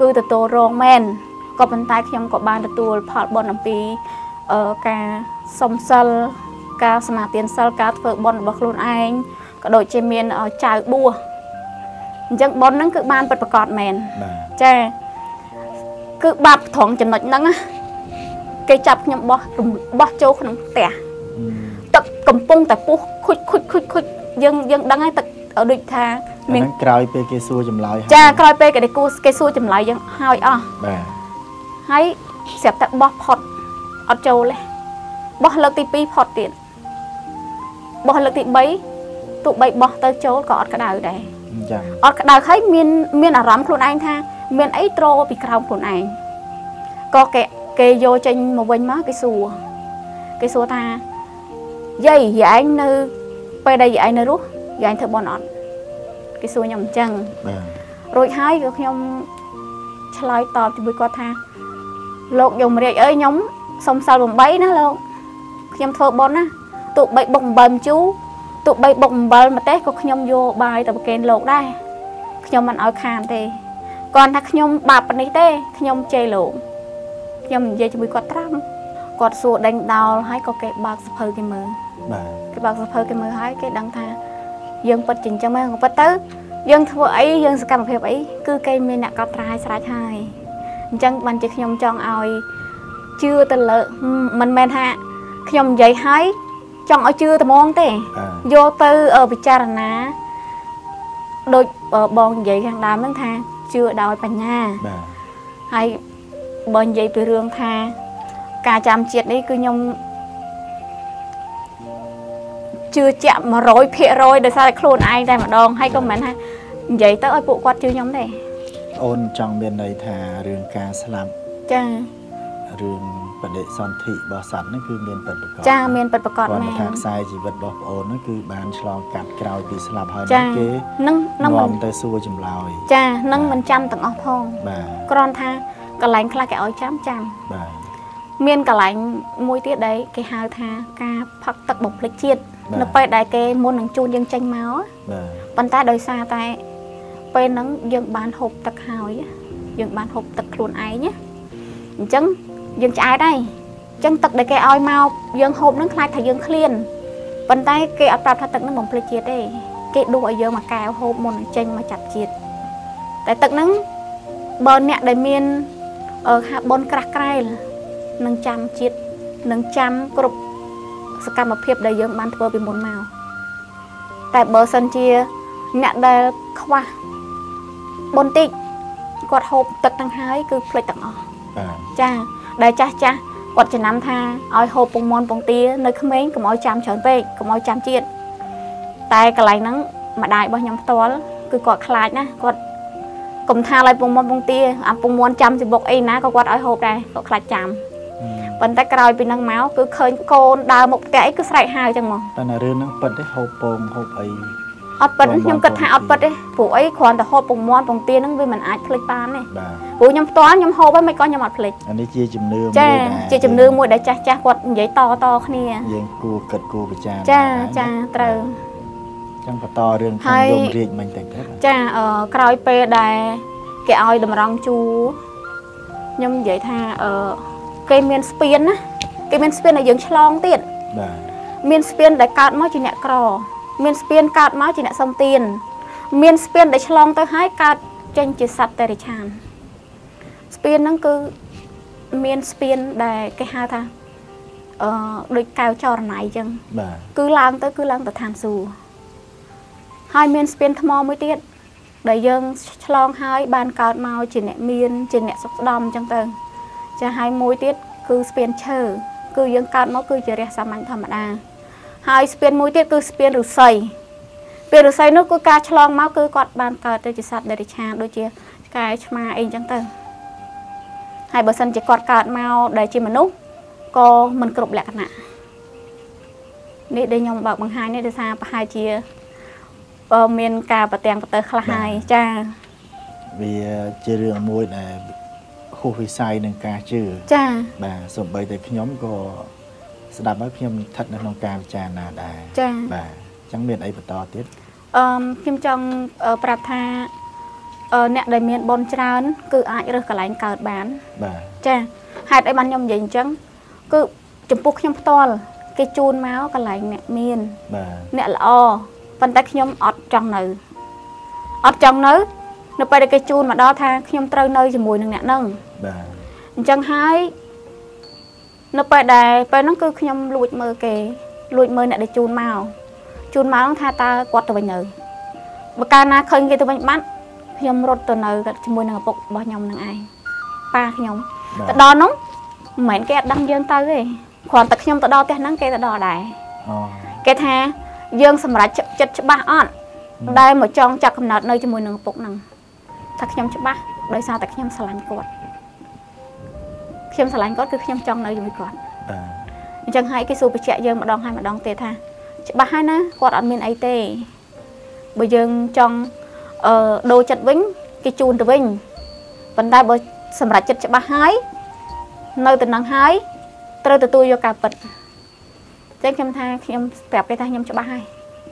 cứ từ tô rong men có bàn tay nhom có bàn từ tô phật bòn làm pi cả sông sal cả sma tiền sal cả phở bòn bọc luôn anh có đội chế miên ở chài bùa chẳng bòn nắng cứ ban bật bật cọt men cha cứ bạp thòng chừng nạnh nắng á cây chập nhom bó châu không tẻ tập cầm pung tại pu khuất dân đang ngay tập ở địch thà mình cày pe cây xua chầm lại cha cày pe cái cây xua chầm lại dân hai hay xẹp tại bó phật ở châu lên bó lực tí pi phật tiền bó lực tí bấy tụ bấy bó tới châu có cái đào đây ở cái đào thấy miên ở rắm luôn anh tha miên ấy trô bị cào luôn anh có cái vô trên một bên má cái xua ta dây vậy anh nơi bây đây vậy anh nơi rút vậy anh thợ bọn nó cái xua nhầm chân rồi hai cái nhom slide tọp thì bữa qua tha lột dùng mà ơi nhóm xong sau vùng bấy nó luôn nhom thợ bọn á tụ bậy bồng bầm chú tụ bậy bồng bầm mà tết có nhom vô bài tập kèn lột đây nhom mình ở khàn thì còn thằng nhom bạp bên đây tê nhom chơi lộn nhom về cho bữa qua trăm quạt xua đánh đào hay có cái bạc sập hơi cái mờ cái bạc sập hơi cái mờ hay cái đăng tha dân bật trình cho mấy người bật tới dân thua ấy dân sẽ cầm phép ấy cứ cây miên nạc cọp trai sải hai chân ban chỉ nhom chọn ao chưa từ lợ mình men ha nhom dậy hái chọn ở chưa từ mong thế vô tư ở bị cha ná đôi bòn dậy hàng đám nâng tha chưa đòi bà nhà hay bòn dậy từ rương tha cả chạm triệt đấy cứ nhom chưa chạm mà rối phệ rồi để sao lại khôn ai đây mà đòn hay comment hay vậy tới ơi bộ quạt chưa nhóm này ôn trong bên đây thà rừng ca slam cha rừng bật đệ son thị bò sắn nó cứ miền bật bật cha miền bật bật còn một thang sai chỉ bật bò ôn nó cứ bàn slong cắt cào bị slam hơi nó kế nâng mình tới xua chùm lòi cha nâng mình chăm tầng óc phong con tha cả lạnh khai cái ỏi chăm miền cả lạnh môi tiết đấy cái hai tha ca phật tật bộc lịch chiết nó phải đại cái môn năng chun dân tranh máu bàn tay đời xa tay phải nắng dân bán hộp tật hào dân bán hộp tật luôn ấy nhé chân dân trái đây chân tật để cái oi mau dân hộp nó khai thành dân clean bàn tay cái áp đặt tật nó bộc lịch chiết đây cái đuôi giờ mà cào hộp môn năng tranh mà chặt chiết tại tật nắng bờ nẹt đầy miền ở hạ bồn crack cray nâng chăm chiết nâng chăm cộtสกรรมเพียบได้ยังบ้านเธอเป็นมนเมาแต่เบอร์ซันเชียเนี่ยได้ขวาบนติกดหอบตัดตั้งหายคือเพลย์ตั้งอจ้าได้จ้ากดจะนำทางเอาหอบปงมอนปงเตี้ยในขมิ้นกับเอาจำเฉินไปกับเอาจำเจียดแต่กระไรนั้นมาได้บ่ยำตัวคือกดคลายนะกดกลมทางอะไรปงมอนปงเตี้ยปงมอนจำสิบกเองนะก็กดเอาหอบได้กดคลายจำบนตะกรอยเป็นนางม้าคือเคยโกนดาวหมกแก่ก็ใส่หายจังมั้งตอนนั้นเรื่องนั้นเปิดได้หอบปงหอบไออดเปิดยังกระทะอดเปิดได้ผู้ไอ้ขวานแต่หอบปงม้วนปงเตี้ยนั่งไปมันอาจพลิกปานเลยผู้ยำต้อนยำหอบไปไม่ก็ยำอดพลิกอันนี้เจี๊ยจุ่มเนื้อจ้าเจี๊ยจุ่มเนื้อมวยได้จ้ากดใหญ่ต่อขี้ยังกูเกิดกูไปจ้าเติมจังปะต่อเรื่องทางยมเรียนมันแต่งจ้ากรอยเปย์ได้แกอ้อยดมรังจูยำใหญ่ท่าcái miền Spain á, cái miền Spain là dường chlong tiền, miền Spain để cát máu chỉ nhẹ cò, miền Spain cát máu chỉ nhẹ sông tiền, miền Spain để chlong tới hai cát trên chỉ sạch để tràn, Spain nó cứ miền Spain để cái hai thằng, đôi cao cho này chăng, cứ làm tới than xù, hai miền Spain thâm mò mới tiết, để dường chlong hai bàn cát máu chỉ nhẹ miền chỉ nhẹ sọc đom chăng tơจะให้มวยติดคือสเปียนเชอร์คือยังการมั่คือจะเรียกสามัญธรรมดาให้สเปียนมวยติดคือสเปียนหรือไซเปียนหรือไซนู้คือการฉลองมั่คือกอดบานเกิดโดยจิตสัตว์เดริชาโดยเฉกายมาเองจังเตอให้เบอร์ซันจะกอดเกิดมาได้จิมนุษย์ก็มันกรุบแหลกขนาดนี่ได้ยมบอกบางไฮนี่ได้ทราบไฮเชียเมียนกาปะเตียงปะเตอร์คลาไฮจ้า vì chơi đường môi này khu phi sai nâng ca chưa cha bà sụp bởi tại nhóm có sẽ đạp bác phim thật là nông ca cha là đà bà chẳng biết ấy bà to tiết phim trong bạp tha nè đại miền bon tràn cứ ai rồi cả lạnh cợt bán cha hai đại ban nhom vậy chăng cứ chụp bút nhom to cái chun máu cả lạnh nè miền nè là o phân tách nhom ọt trong nới nó bay cái chun mà đo tha nhom trâu nơi chỉ mùi nè nâng chăng hai nó bay đài bay nó cứ nhom lụi mơ nè để chun máu nó tha ta quạt từ bên nhờ bậc ca na khơi cái từ bên bắt nhom rốt từ nơi cái mùi nè bọc bao nhom nè ai ba nhom ta đo nóng mảnh cái đâm dương tới ấy còn ta nhom ta đo cái nắng cái ta đo đài cái tha dương sầm rải chật ba on đây một trong chặt cầm nát nơi cho mùi nè bọc nè ta nhom chật ba đời sao ta nhom xả lạnh cốt cứ nhom trong nơi cho mùi cốt chẳng hay cái số bị chạy dương mà đong tê tha ba hai ná quạt ăn miên ấy tê bây giờ trong đồ chật vĩnh cái chun từ vĩnh vấn đề bởi sầm rạch chật ba hai nơi từ nắng hai từ từ tôi vô cà bật trên kem tha em đẹp cái tha nhom cho ba hai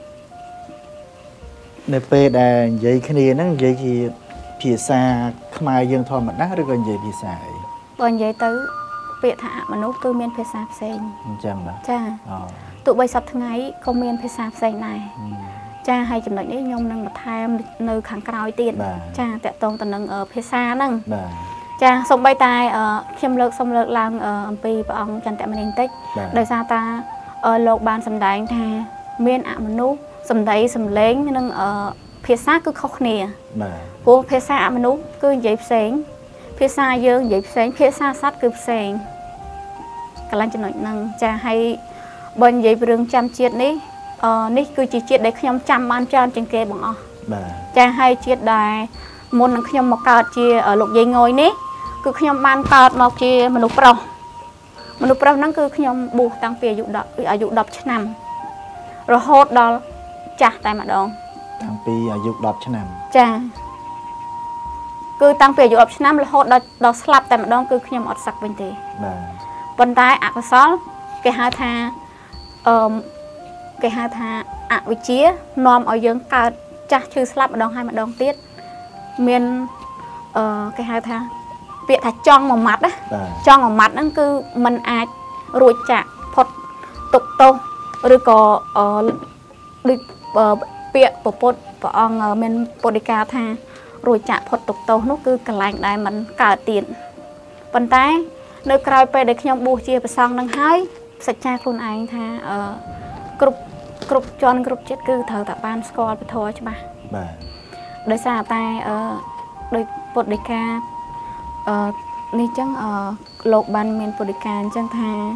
nơi pe đà vậy cái này nó vậy thì phía xa mai dương thò mặt đá rồi còn vậy phía xa còn vậy tới việc thả mà nấu tôi miên phía xa sen chẳng đó cha tụi bây sắp tháng ấy không miên phía xa sen này cha hay chừng đấy nhung năng mà tham nơi kháng cao tiền cha tẹt tông tận năng ở phía xa năng cha xong bay tai khiêm lược xong lược lang pi và ông chân tẹt mình tích đời xa ta lộc ban sầm đánh tha miên ạ mà nấu sầm đấy sầm lén năng ở phía xa cứ khóc nè của phía xa mà nấu cứ dậy sáng phía xa dương dậy sáng phía xa sát cứ sáng cả lan chân năng cha hay bên dậy rừng chăm chiết ní ní cứ chỉ chiết để nhom chăm ban tròn trên kê bằng cha hay chiết đài môn năng nhom một card chia ở lục dây ngồi ní cứ nhom ban card một chia mình nụ pro năng cứ nhom buộc tăng phía dụ đập năm rồi hốt đó chả tại mà đòn tăng phía dụ đập năm cha cứ tăng phía dụ đập năm là hốt đó slap tại mà đòn cứ nhom ọt sặc bên tì bên tai ạ có xóa cái hai tha ạ vị trí nòm ở dương cao chắc chưa slap ở đòn hai mà đòn tiết miền cái hai tha việc thà tròn một mặt á tròn một mặt nó cứ mình ai rồi chạm phật tục tô rồi có đi việc của phật của ông miền Podika tha rồi chạm phật tục tô nó cứ cả lạnh đại mình cả tiền bên tai nơi cày pe để nhom bùa chia sang năng hai sạch cha luôn anh tha cục tròn cục chết cứ thở tạ ban scoreไปthôi chứ ba đời xa tai đời Podika ní chẳng lộc ban miền Podika chẳng tha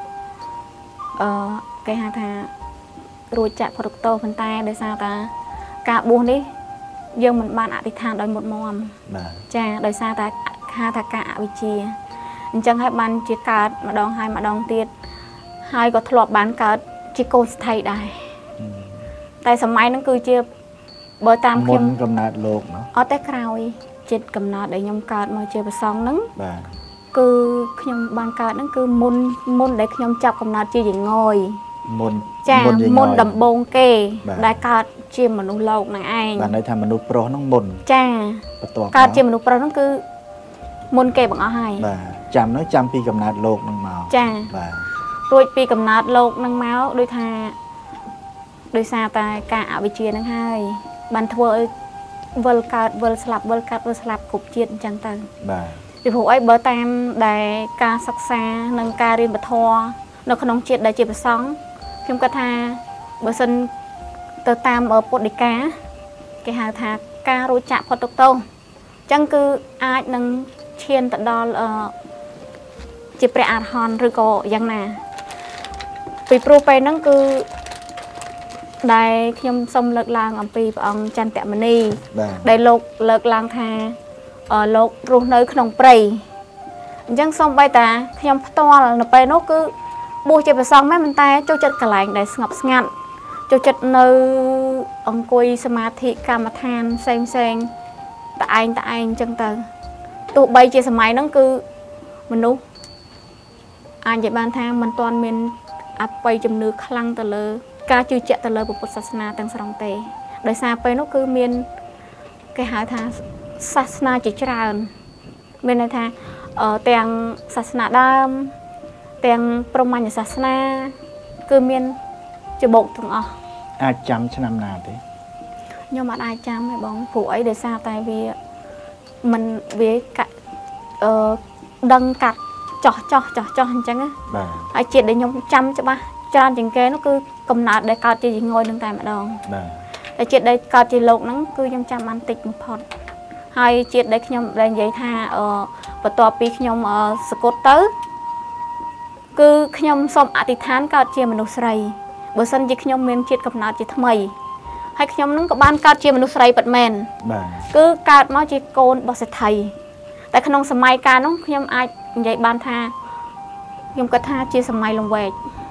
cái hai tha rồi chạm phật tục tô bên tai đời xa ta cả buồn đi giờ mình ban ạ thì than đòi một mồm cha đời xa ta hai tha cả vị chia chẳng hay ban chỉ card mà đong hai mà đong tiệt hai có thọp bán card chỉ côn thay đài tại sao máy nó cứ chia bờ tam kim cầm nát lột nó ở té cào chết cầm nát để nhom card mà chia bờ song nứng cứ nhom ban card nó cứ môn để nhom chọc cầm nát chia gì ngồi môn đầm bông kê đại card chia mà nụ lột này anh bạn ấy tham mà nụ pro nó môn cha card chia mà nụ pro nó cứ môn kê bằng ở hai chăm nói chăm pi cầm nát lột năng màu cha rồi pi cầm nát lột năng máu đôi tha đôi xa ta cả vị trí năng hai bàn thua vơ slap cục chiết chẳng tầng vì phụ ấy bờ tam đại ca sắc xa nâng ca riêng bờ thò nó không chiết đại chiết bờ sóng phim ca tha bờ sân tờ tam ở Podika cái hàng thà ca rồi chạm phật tục tô chẳng cứ ai nâng chiên tận đó chỉ pre art hòn rồi có dạng nè vì pro pe nó cứ đại nhom xong lợt lang ở pi ông chan tẹt mani đại lục lợt lang tha ở lục ruột nơi khung prey chẳng xong bay ta nhom to là pe nó cứ bua chơi về xong mấy mình ta cho chật cả lạnh để ngọc ngặn cho chật nơi ông coi samadhi kamathan xem tại anh chân tờ tụ bay chia máy nó cứ mình nấu anh vậy ban thang mình toàn mình áp bay chùm nước khăng tờ lơ ca chư chạy tờ lơ bộ Phật sát na tăng sòng tề đời xa bay nó cứ miên cái hai thang សាសនាជាច្រើនមានន័យថាទាំងសាសនាដើមទាំងព្រហ្មញ្ញសាសនាគឺមានច្បោកទាំងអស់អាចចាំឆ្នាំណាទេខ្ញុំអត់អាចចាំទេបងព្រោះអីដោយសារតែវាមិនវាដឹងកាត់ចោះអញ្ចឹងណាបាទហើយជាតិដែលខ្ញុំចាំច្បាស់ច្រើនជាងគេនោះគឺកំណើតដែលកើតជាងយនឹងតែម្ដងបាទតែជាតិដែលកើតជាលោកហ្នឹងគឺខ្ញុំចាំបានតិចបំផុតហើយជាតិដែលខ្ញុំដែលនិយាយថាបន្ទាប់ពីខ្ញុំសកត់ទៅគឺខ្ញុំសូមអធិដ្ឋានកើតជាមនុស្សស្រីបើសិនជាខ្ញុំមានជាតិកំណើតជាថ្មីហើយខ្ញុំនឹងក៏បានកើតជាមនុស្សស្រីពិតមែនបាទគឺកើតមកជាកូនរបស់សេដ្ឋីតែក្នុងសម័យកាលនោះខ្ញុំអាចនិយាយបានថាខ្ញុំគិតថាជាសម័យលង្វែក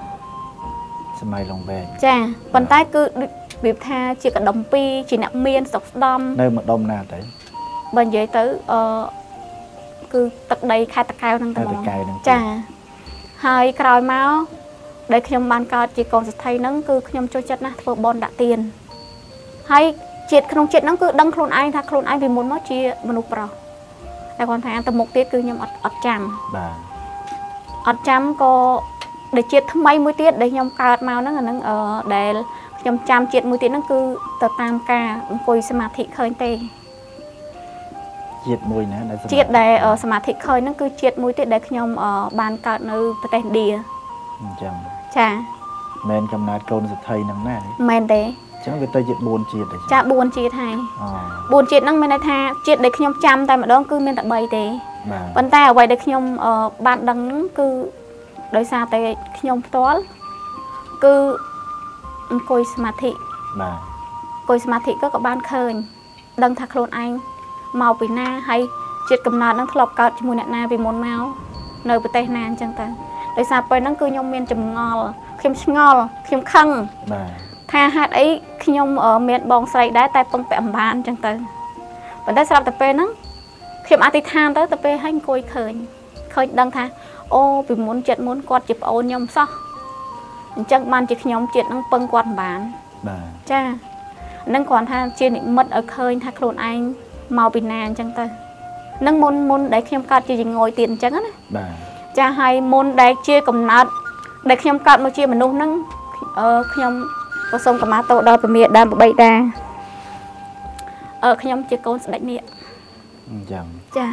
ចាប៉ុន្តែគឺរបៀបថាជាកដំពីជាអ្នកមានស្តុកស្ដំនៅម្ដុំណាទៅបើនិយាយទៅគឺទឹកដីខេត្តតាកែវហ្នឹងទៅចាហើយក្រោយមកដែលខ្ញុំបានកើតជាកូនសេដ្ឋីហ្នឹងគឺខ្ញុំចូលចិត្តណាស់ធ្វើបន់ដាក់ទៀនហើយជាតិក្នុងជាតិហ្នឹងគឺដឹងខ្លួនឯងថាខ្លួនឯងពីមុនមកជាមនុស្សប្រុសតែគាត់ថាទៅមុខទៀតគឺខ្ញុំអត់ចាំបាទអត់ចាំក៏ដែលជាតិថ្មីមួយទៀតដែលខ្ញុំកើតមកហ្នឹងអាហ្នឹងដែលខ្ញុំចាំជាតិមួយទៀតហ្នឹងគឺទៅតាមការអង្គុយសមាធិឃើញទេជាតិមួយណាដែលជាតិដែលសមាធិឃើញហ្នឹងគឺជាតិមួយទៀតដែលខ្ញុំបានកើតនៅប្រទេសឥណ្ឌាអញ្ចឹងចាមែនកំណើតកូនសេដ្ឋីហ្នឹងណាមែនទេអញ្ចឹងវាទៅជា4ជាតិទេចា4ជាតិហើយ4ជាតិហ្នឹងមានន័យថាជាតិដែលខ្ញុំចាំតែម្ដងគឺមានតែ3ទេប៉ុន្តែអ្វីដែលខ្ញុំបានដឹងគឺដោយសារតែខ្ញុំផ្ទាល់គឺអង្គុយសមាធិបាទអង្គុយសមាធិក៏បានឃើញដឹងថាខ្លួនឯងមកពីណាហើយជាតិកំណើតហ្នឹងធ្លាប់កើតជាមួយអ្នកណាពីមុនមកនៅប្រទេសណាអញ្ចឹងទៅដោយសារពេលហ្នឹងគឺខ្ញុំមានចម្ងល់ខ្ញុំឆ្ងល់ខ្ញុំខឹងបាទថាហេតុអីខ្ញុំមានបងស្រីដែរតែពឹងពាក់អំបានអញ្ចឹងទៅប៉ុន្តែស្រាប់តែពេលហ្នឹងខ្ញុំអធិដ្ឋានទៅពេលឲ្យអង្គុយឃើញដឹងថាអូពីមុនចិត្តមុនគាត់ជាប្អូនខ្ញុំសោះអញ្ចឹងបានជាខ្ញុំជាតិហ្នឹងពឹងគាត់អំបានបាទចាហ្នឹងគ្រាន់ថាជានិមិត្តឲ្យឃើញថាខ្លួនឯងមកពីណាអញ្ចឹងទៅនឹងមុនដែលខ្ញុំកើតជាងយទៀតអញ្ចឹងណាបាទចាហើយមុនដែលជាកំណើតដែលខ្ញុំកើតមកជាមនុស្សហ្នឹងខ្ញុំក៏សូមកម្មាទោសដល់ព្រះមេដាបបីតាខ្ញុំជាកូនស្ដេចនាគអញ្ចឹងចា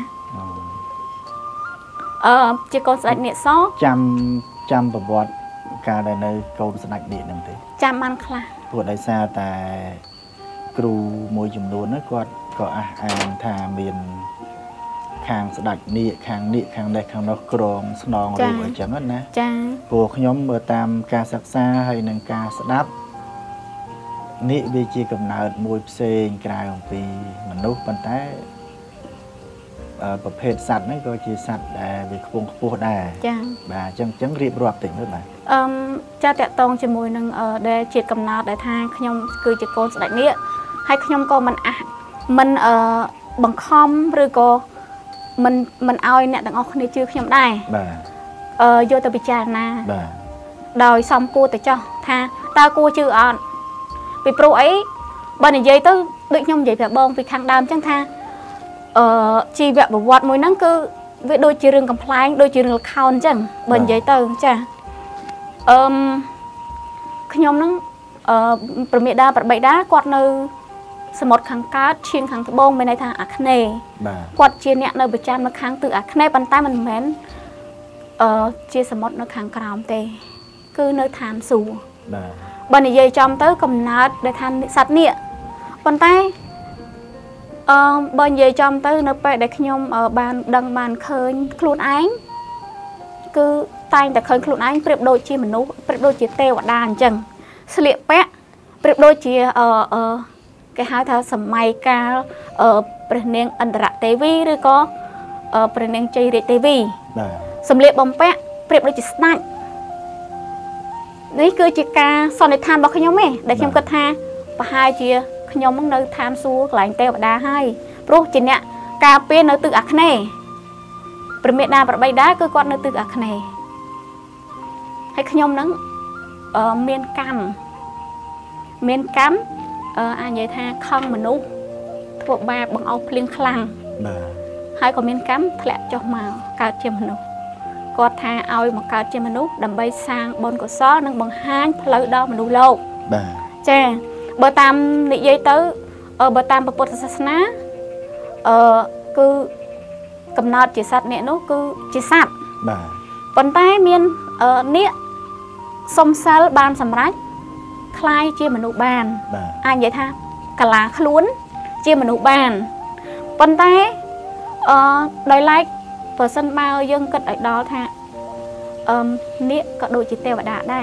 ជាកូនស្ដេចនាគសចាំប្រវត្តិការដែលនៅកូនស្ដេចនាគហ្នឹងទេចាំបានខ្លះព្រោះដោយសារតែគ្រូមួយចំនួនហ្នឹងគាត់ក៏អះអាងថាមានខាងស្ដេចនាគខាងនេះខាងនោះក្រងស្នងរូបអញ្ចឹងណាចាព្រោះខ្ញុំមើលតាមការសិក្សាហើយនិងការស្ដាប់នេះវាជាកំណើតមួយផ្សេងក្រៅអំពីមនុស្សប៉ុន្តែប្រភេទសត្វហ្នឹងក៏ជាសត្វដែលវាខ្ពង់ខ្ពស់ដែរចាបាទអញ្ចឹងរៀបរាប់តិចមើលបាទចាតកតងជាមួយនឹងដែលជាតិកំណើតដែលថាខ្ញុំគឺជាកូនស្ដេចនាគហើយខ្ញុំក៏មិនបង្ខំឬក៏មិនឲ្យអ្នកទាំងអស់គ្នាជឿខ្ញុំដែរបាទយកទៅពិចារណាបាទដោយសំគួរទៅចោះថាតើគួរជឿអត់ពីព្រោះអីបើនិយាយទៅដូចខ្ញុំនិយាយប្រាប់បងពីខាងដើមអញ្ចឹងថាជីវប្រវត្តិមួយហ្នឹងគឺវាដូចជារឿងកំ pl ែងដូចជារឿងល្ខោនអញ្ចឹងបើនិយាយទៅចាខ្ញុំហ្នឹងប្រមេដាប្របីដាគាត់នៅសមុទ្រខាងកើតឈៀងខាងត្បូងមានន័យថាអាគ្នេយ៍គាត់ជាអ្នកនៅប្រចាំនៅខាងទិសអាគ្នេយ៍ប៉ុន្តែមិនមែនជាសមុទ្រនៅខាងក្រោមទេគឺនៅឋានសួគ៌បើនិយាយចំទៅកំណើតដែលថាសត្វនាគប៉ុន្តែបើនិយាយចំទៅនៅពេលដែលខ្ញុំបានដឹងបានឃើញខ្លួនឯងគឺតែងតែឃើញខ្លួនឯងប្រៀបដូចជាមនុស្សប្រៀបដូចជាទេវតាអញ្ចឹងស្លៀកពាក់ប្រៀបដូចជាគេហៅថាសម័យកាលព្រះនាងឥន្ទ្រទេវីឬក៏ព្រះនាងជ័យរាជទេវីសម្លៀកបំពាក់ប្រៀបដូចជាស្ដេចនេះគឺជាការសន្និដ្ឋានរបស់ខ្ញុំឯងដែលខ្ញុំគិតថាប្រហែលជាខ្ញុំនឹងនៅឋានសួគ៌កន្លែងទេវតាហើយព្រោះជាអ្នកការពារនៅទិសអាគ្នេយ៍ព្រះមេដាប្របីដាគឺគាត់នៅទិសអាគ្នេយ៍ហើយខ្ញុំនឹងមានកម្មអាចនិយាយថាខឹងមនុស្សធ្វើពបាបង្អោភ្លៀងខ្លាំងបាទហើយក៏មានកម្មធ្លាក់ចុះមកកើតជាមនុស្សគាត់ថាឲ្យមកកើតជាមនុស្សដើម្បីសាងបុណ្យកុសលនិងបង្ហាញផ្លូវដល់មនុស្សលោកបាទចាបើតាមនិយាយទៅបើតាមពុទ្ធសាសនាគឺកំណត់ជាសត្វអ្នកនោះគឺជាសត្វបាទប៉ុន្តែមានអ្នកសំសិលបានសម្រេចคล้ายជាមនុស្សបានអាចនិយាយថាកាឡាខ្លួនជាមនុស្សបានប៉ុន្តែដោយឡែកបើសិនបើយើងគិតឲ្យដល់ថាអ្នកក៏ដូចជាទេវតាដែរ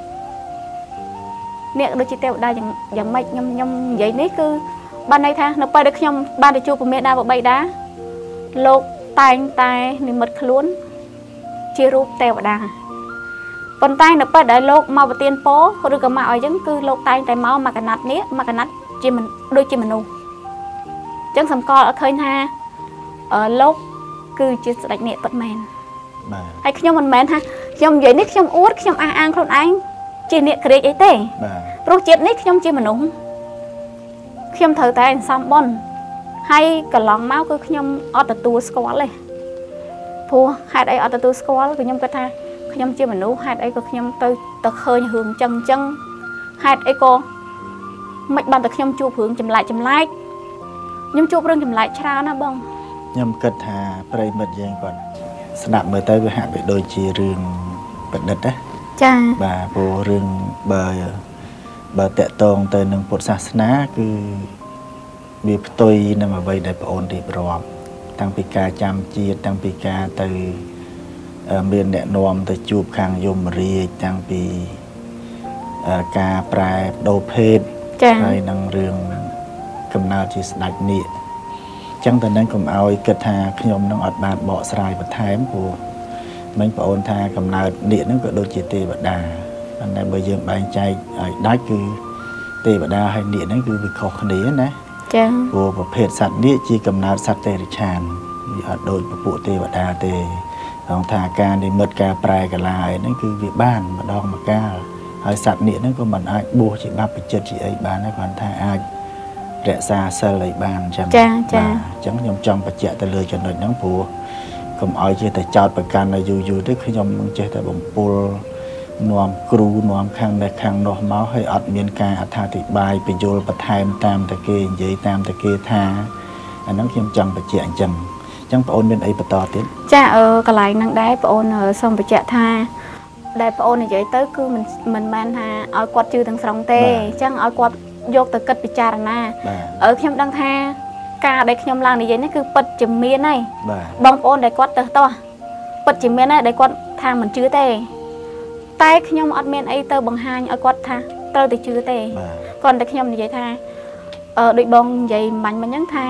អ្នកដូចជាទេវតាយ៉ាងម៉េចខ្ញុំនិយាយនេះគឺបានន័យថានៅពេលដែលខ្ញុំបានទៅជួបពមេដាបបីតាលោកតែងតែនិមិត្តខ្លួនជារូបទេវតាប៉ុន្តែនៅពេលដែលលោកមកប្រទានពរឬក៏មកឲ្យចឹងគឺលោកតែងតែមកកណាត់នេះមកកណាត់ជាដូចជាមនុស្សចឹងសម្គាល់ឲ្យឃើញថាលោកគឺជាស្ដេចអ្នកពិតមែនបាទហើយខ្ញុំមិនមែនថាខ្ញុំនិយាយនេះខ្ញុំអួតខ្ញុំអះអាងខ្លួនឯងជាអ្នកក្រៀកអីទេបាទព្រោះជាតិនេះខ្ញុំជាមនុស្សខ្ញុំត្រូវតែអន្សំបុណ្យហើយកន្លងមកគឺខ្ញុំអត់ទទួលស្គាល់ទេព្រោះហេតុអីអត់ទទួលស្គាល់គឺខ្ញុំគិតថាខ្ញុំជាមនុស្សហេតុអីក៏ខ្ញុំទៅឃើញរឿងចឹងហេតុអីក៏មិនបានតែខ្ញុំជួបរឿងចម្លែកខ្ញុំជួបរឿងចម្លែកច្រើនណាបងខ្ញុំគិតថាប្រិមិត្តយើងគាត់ស្ដាប់មើលទៅវាហាក់បីដូចជារឿងប្រឌិតណាចាបាទព្រោះរឿងបើតកតងទៅនឹងពុទ្ធសាសនាគឺវាផ្ទុយនឹងអ្វីដែលបងអូនរៀបរាប់តាំងពីការចាំជាតិតាំងពីការទៅមានអ្នកនាំទៅជួបខាងយមរាជតាំងពីការប្រែប្ដូរភេទហើយនឹងរឿងកំណើតជាស្ដេចនាគចឹងតើនឹងកុំឲ្យគិតថាខ្ញុំនឹងអត់បានបកស្រាយបន្ថែមព្រោះមិញបងអូនថាកំណើតនាគហ្នឹងក៏ដូចជាទេវតាប៉ុន្តែបើយើងបែងចែកឲ្យដាច់គឺទេវតាហើយនាគហ្នឹងគឺវាខុសគ្នាណាចា៎ព្រោះប្រភេទសត្វនាគជាកំណើតសត្វទេរិឆានវាអត់ដូចពពួកទេវតាទេក្នុងថាការនិមិត្តការប្រែកាឡាអីហ្នឹងគឺវាបានម្ដងម្កាលហើយសត្វនាគហ្នឹងក៏មិនអាចបួសជាបព្វជិតជាអីបានដែរគ្រាន់ថាអាចរក្សាសិលអីបានអញ្ចឹងចា៎អញ្ចឹងខ្ញុំចង់បញ្ជាក់ទៅលើចំណុចហ្នឹងព្រោះកុំឲ្យចេះតែចោតប្រកាន់ឲ្យយូរទៅខ្ញុំនឹងចេះតែបំពុលនាំគ្រូនាំខាងនេះខាងនោះមកហើយអត់មានការអត្ថាធិប្បាយបញ្យលបន្ថែមតាមតែគេនិយាយតាមតែគេថាអាហ្នឹងខ្ញុំចង់បញ្ជាក់អញ្ចឹងបងអូនមានអីបន្តទៀតចាកន្លែងហ្នឹងដែរបងអូនសូមបញ្ជាក់ថាដែលបងអូននិយាយទៅគឺមិនមែនថាឲ្យគាត់ជឿទាំងស្រុងទេអញ្ចឹងឲ្យគាត់យកទៅគិតពិចារណាខ្ញុំដឹងថាការដែលខ្ញុំឡើងនិយាយនេះគឺពិតជាមានហើយបងប្អូនដែលគាត់ទៅតោះពិតជាមានហើយដែលគាត់ថាមិនជឿទេតែខ្ញុំអត់មានអីទៅបង្ហាញឲ្យគាត់ថាត្រូវតែជឿទេគាត់តែខ្ញុំនិយាយថាដូចបងនិយាយមិញហ្នឹងថា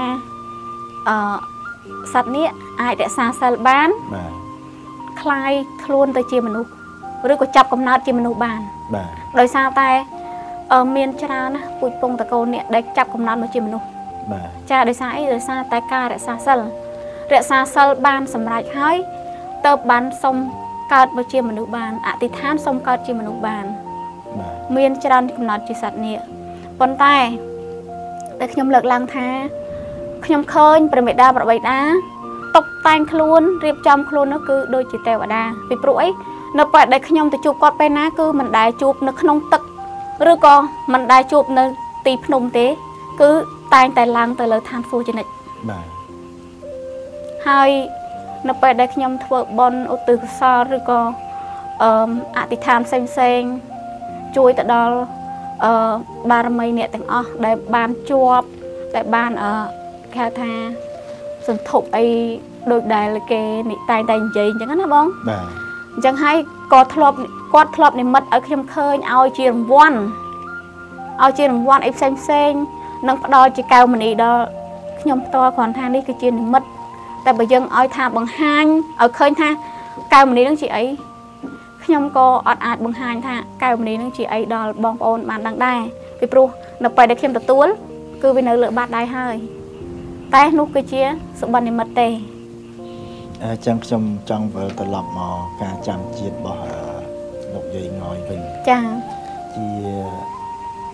សត្វនេះអាចរក្សាសិលបានคล้ายខ្លួនទៅជាមនុស្សឬក៏ចាប់កំណើតជាមនុស្សបានដោយសារតែមានច្រើនណាពូជពងតកូននេះដែលចាប់កំណើតមកជាមនុស្សចាដោយសារអីដោយសារតែការរក្សាសិលបានសម្រេចហើយទៅបានសុំកើតមកជាមនុស្សបានអធិដ្ឋានសុំកើតជាមនុស្សបានមានច្រើនកំណត់ជាសត្វនេះប៉ុន្តែតែខ្ញុំលើកឡើងថាខ្ញុំឃើញព្រះមេដាប្របីតាតុបតែងខ្លួនរៀបចំខ្លួននោះគឺដូចជាទេវតាពីព្រោះអីនៅពេលដែលខ្ញុំទៅជួបគាត់ពេលណាគឺមិនដែលជួបនៅក្នុងទឹកឬក៏មិនដែលជួបនៅទីភ្នំទេគឺតែងតែឡើងទៅលើឋានសួគ៌ជានិច្ចបាទហើយនៅពេលដែលខ្ញុំធ្វើបុណ្យឧទ្ទិសកុសលឬក៏អធិដ្ឋានផ្សេងជួយទៅដល់បារមីអ្នកទាំងអស់ដែលបានជាប់ដែលបានគេហៅថាសន្ធប់អីដូចដែលគេតែងតែនិយាយអញ្ចឹងណាបងបាទអញ្ចឹងហើយគាត់ធ្លាប់និមិត្តឲ្យខ្ញុំឃើញឲ្យជារង្វាន់អីផ្សេងនឹងផ្ដល់ជាកែវមณีដល់ខ្ញុំផ្ទាល់គ្រាន់ថានេះគឺជានិមិត្តតែបើយើងឲ្យថាបង្ហាញឲ្យឃើញថាកែវមณีនឹងជាអីខ្ញុំក៏អត់អាចបង្ហាញថាកែវមณีនឹងជាអីដល់បងប្អូនបានដឹងដែរពីព្រោះនៅពេលដែលខ្ញុំទទួលគឺវានៅលើបាតដៃហើយតែនោះគឺជាសុបិននិមិត្តទេអញ្ចឹងខ្ញុំចង់វិលត្រឡប់មកការចាំជាតិរបស់លោកយាយងយវិញចាជា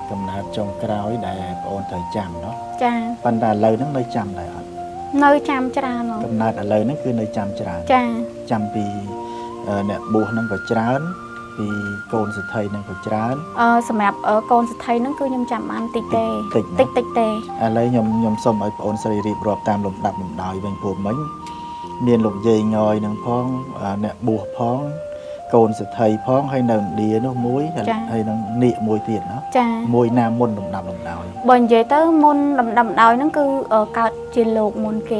កំណើតចុងក្រោយដែលបងអូនត្រូវចាំเนาะចាប៉ុន្តែឥឡូវហ្នឹងនៅចាំដែរអត់នៅចាំច្រើនហ្មងកំណើតឥឡូវហ្នឹងគឺនៅចាំច្រើនចាចាំពីអ្នកបួសហ្នឹងក៏ច្រើនពីកូនសិទ្ធិហ្នឹងក៏ច្រើនសម្រាប់កូនសិទ្ធិហ្នឹងគឺខ្ញុំចាំបានតិចទេតិចតិចទេឥឡូវខ្ញុំសូមឲ្យបងអូនស្រីរៀបរាប់តាមលំដាប់លំដោយវិញព្រោះមិញមានលោកយាយងយនឹងផងអ្នកបួសផងកូនសិទ្ធិផងហើយនៅឥណ្ឌានោះមួយហើយនឹងនាគមួយទៀតណាចាមួយណាមុនលំដាប់លំដោយបើនិយាយទៅមុនលំដាប់ដោយហ្នឹងគឺកើតជាលោកមុនគេ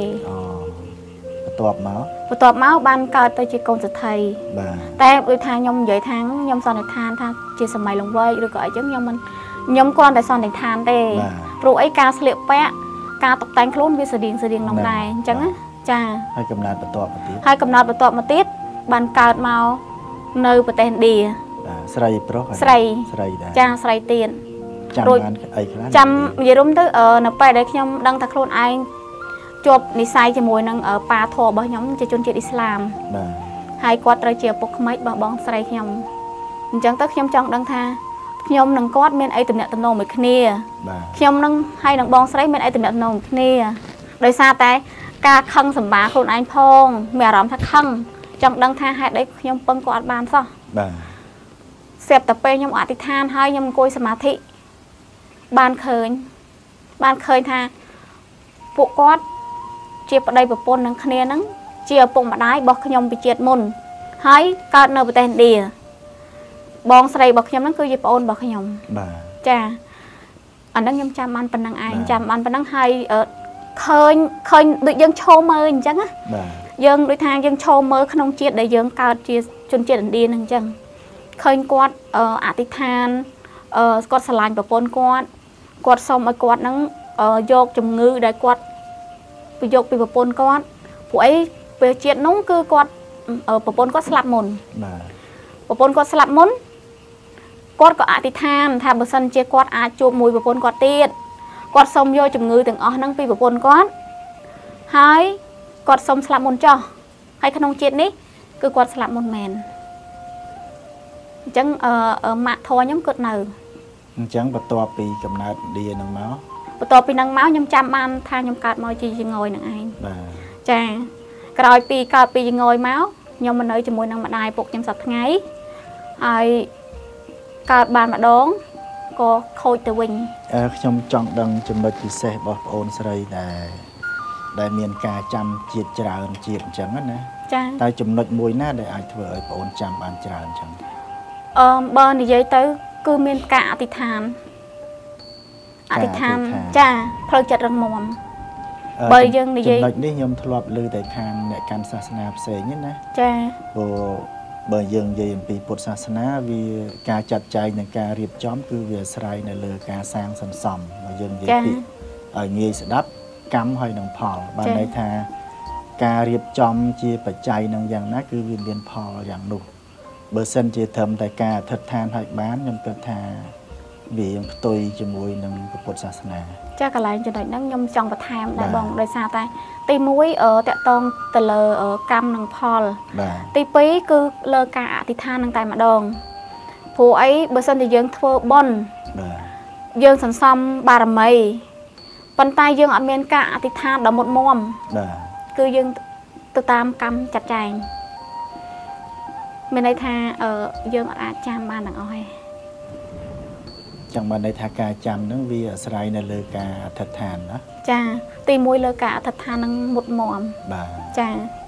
បន្ទាប់មកបានកើតទៅជាកូនសិទ្ធិបាទតែដូចថាខ្ញុំនិយាយថាខ្ញុំសន្និដ្ឋានថាជាសម័យលង្វែកឬក៏អីចឹងខ្ញុំមិនខ្ញុំគ្រាន់តែសន្និដ្ឋានទេព្រោះអីការស្លៀកពាក់ការតុបតែងខ្លួនវាស្តៀងនឹងដែរអញ្ចឹងណាចាហើយកំណើតបន្ទាប់មកទៀតហើយកំណត់បន្ទាប់មកទៀតបានកើតមកនៅប្រទេសឥណ្ឌាបាទស្រីប្រុសស្រីស្រីដែរចាស្រីទៀតចាំបានអីខ្លះចាំនិយាយរំទៅនៅពេលដែលខ្ញុំដឹងថាខ្លួនឯងជាប់និស័យជាមួយនឹងប៉ាធររបស់ខ្ញុំជាជនជាតិអ៊ីស្លាមបាទហើយគាត់ត្រូវជាឪពុកក្មេករបស់បងស្រីខ្ញុំអញ្ចឹងទៅខ្ញុំចង់ដឹងថាខ្ញុំនឹងគាត់មានអីទំនាក់ទំនងមួយគ្នាបាទខ្ញុំនឹងហើយនឹងបងស្រីមានអីទំនាក់ទំនងមួយគ្នាដោយសារតែការខឹងសម្បាខ្លួនឯងផងមានអារម្មណ៍ថាខឹងចង់ដឹងថាហេតុអីខ្ញុំពឹងគាត់អត់បានសោះបាទស្រាប់តែពេលខ្ញុំអធិដ្ឋានហើយខ្ញុំអង្គុយសមាធិបានឃើញថាពួកគាត់ជាប្តីប្រពន្ធនឹងគ្នានឹងជាឪពុកម្ដាយរបស់ខ្ញុំពីជាតិមុនហើយកើតនៅប្រទេសឥណ្ឌាបងស្រីរបស់ខ្ញុំហ្នឹងគឺជាប្អូនរបស់ខ្ញុំបាទចាអាហ្នឹងខ្ញុំចាំបានប៉ុណ្ណឹងឯងចាំបានប៉ុណ្ណឹងហើយឃើញដូចយើងឈោមមើលអញ្ចឹងណាបាទយើងដូចថាយើងឈោមមើលក្នុងជាតិដែលយើងកើតជាជនជាតិឥណ្ឌាហ្នឹងអញ្ចឹងឃើញគាត់អធិដ្ឋានគាត់ស្រឡាញ់ប្រពន្ធគាត់សុំឲ្យគាត់ហ្នឹងយកជំងឺដែលគាត់យកពីប្រពន្ធគាត់ព្រោះអីពេលជាតិនោះគឺគាត់ប្រពន្ធគាត់ស្លាប់មុនបាទប្រពន្ធគាត់ស្លាប់មុនគាត់ក៏អធិដ្ឋានថាបើសិនជាគាត់អាចជួបមួយប្រពន្ធគាត់ទៀតគាត់សុំយកជំងឺទាំងអស់ហ្នឹងពីប្រពន្ធគាត់ហើយគាត់សុំស្លាប់មុនចោះហើយក្នុងជាតិនេះគឺគាត់ស្លាប់មុនមែនអញ្ចឹងម៉ាក់ធរខ្ញុំគាត់នៅអញ្ចឹងបន្ទាប់ពីកំណើតឥណ្ឌានឹងមកបន្ទាប់ពីហ្នឹងមកខ្ញុំចាំបានថាខ្ញុំកើតមកជាយងយនឹងឯងបាទចាក្រោយពីកើតពីយងយមកខ្ញុំមកនៅជាមួយនឹងម្ដាយពុកខ្ញុំសប្តាហ៍ថ្ងៃហើយកើតបានម្ដងក៏ខូចទៅវិញខ្ញុំចង់ដឹងចំណុចពិសេសរបស់ប្អូនស្រីដែលមានការចាំជាតិច្រើនជាតិអញ្ចឹងណាចាតែចំណុចមួយណាដែលអាចធ្វើឲ្យប្អូនចាំបានច្រើនអញ្ចឹងបើនិយាយទៅគឺមានការអធិដ្ឋានចាផ្លូវចិត្តរឹងមាំបើយើងនិយាយចំណុចនេះខ្ញុំធ្លាប់ឮតែខាងអ្នកកាន់សាសនាផ្សេងណាចាព្រោះបើយើងនិយាយអំពីពុទ្ធសាសនាវាការចាត់ចែងនិងការរៀបចំគឺវាអាស្រ័យនៅលើការសាងសន្សំបើយើងនិយាយពីឲ្យងាយស្ដាប់កម្មហើយនឹងផលបានន័យថាការរៀបចំជាបច្ច័យនឹងយ៉ាងណាគឺវាមានផលយ៉ាងនោះបើសិនជាត្រឹមតែការអធិដ្ឋានឲ្យបានខ្ញុំគិតថាវាយើងផ្ទុយជាមួយនឹងពុទ្ធសាសនាចាកន្លែងចំណុចហ្នឹងខ្ញុំចង់បន្ថែមដែរបងដោយសារតែទី1តកតងទៅលើកម្មនិងផលបាទទី2គឺលើការអធិដ្ឋាននឹងតែម្ដងព្រោះអីបើសិនជាយើងធ្វើបុណ្យបាទយើងសន្សំបារមីប៉ុន្តែយើងអត់មានការអធិដ្ឋានដ៏មុតមមបាទគឺយើងទៅតាមកម្មចាត់ចែងមានន័យថាយើងអត់អាចចាំបានទាំងអស់ទេ chẳngបានន័យថាការចាំហ្នឹងវាអាស្រ័យនៅលើការអធិដ្ឋានណាចាទី1លើការអធិដ្ឋាននឹងមុតមមបាទចា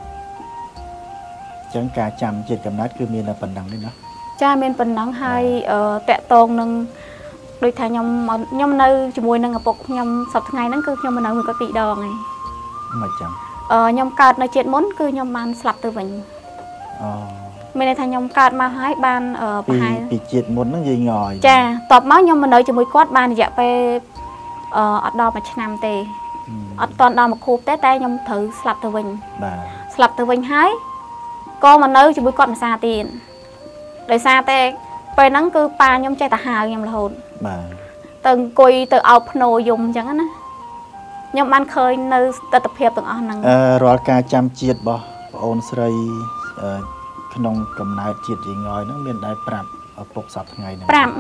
អញ្ចឹងការចាំជាតិកំណត់គឺមានតែប៉ុណ្ណឹងទេណាចាមានប៉ុណ្ណឹងហើយតកតងនឹងដូចថាខ្ញុំនៅជាមួយនឹងឪពុកខ្ញុំសប្តាហ៍ថ្ងៃហ្នឹងគឺខ្ញុំនៅមួយគាត់ពីរដងឯងមិនចាំខ្ញុំកើតនៅជាតិមុនគឺខ្ញុំបានស្លាប់ទៅវិញអូមានន័យថាខ្ញុំកើតមកហើយបានប្រហែលពីជាតិមុនហ្នឹងយាយងយចាតបមកខ្ញុំមកនៅជាមួយគាត់បានរយៈពេលអត់ដល់មួយឆ្នាំទេអត់តាន់ដល់មួយខួបទេតែខ្ញុំត្រូវស្លាប់ទៅវិញបាទស្លាប់ទៅវិញហើយក៏មកនៅជាមួយគាត់មួយសាទៀតដោយសារតែពេលហ្នឹងគឺប៉ាខ្ញុំចេះតែហៅខ្ញុំរហូតបាទទៅអង្គុយទៅអោបភ្នោយំអញ្ចឹងណាខ្ញុំបានឃើញនៅទស្សនភាពទាំងអស់ហ្នឹងរាល់ការចាំជាតិរបស់ប្អូនស្រីក្នុងកំណើតជាតិយាយងយហ្នឹងមានដែរប្រាប់ឪពុកសប្តាហ៍ថ្ងៃហ្នឹងប្រាប់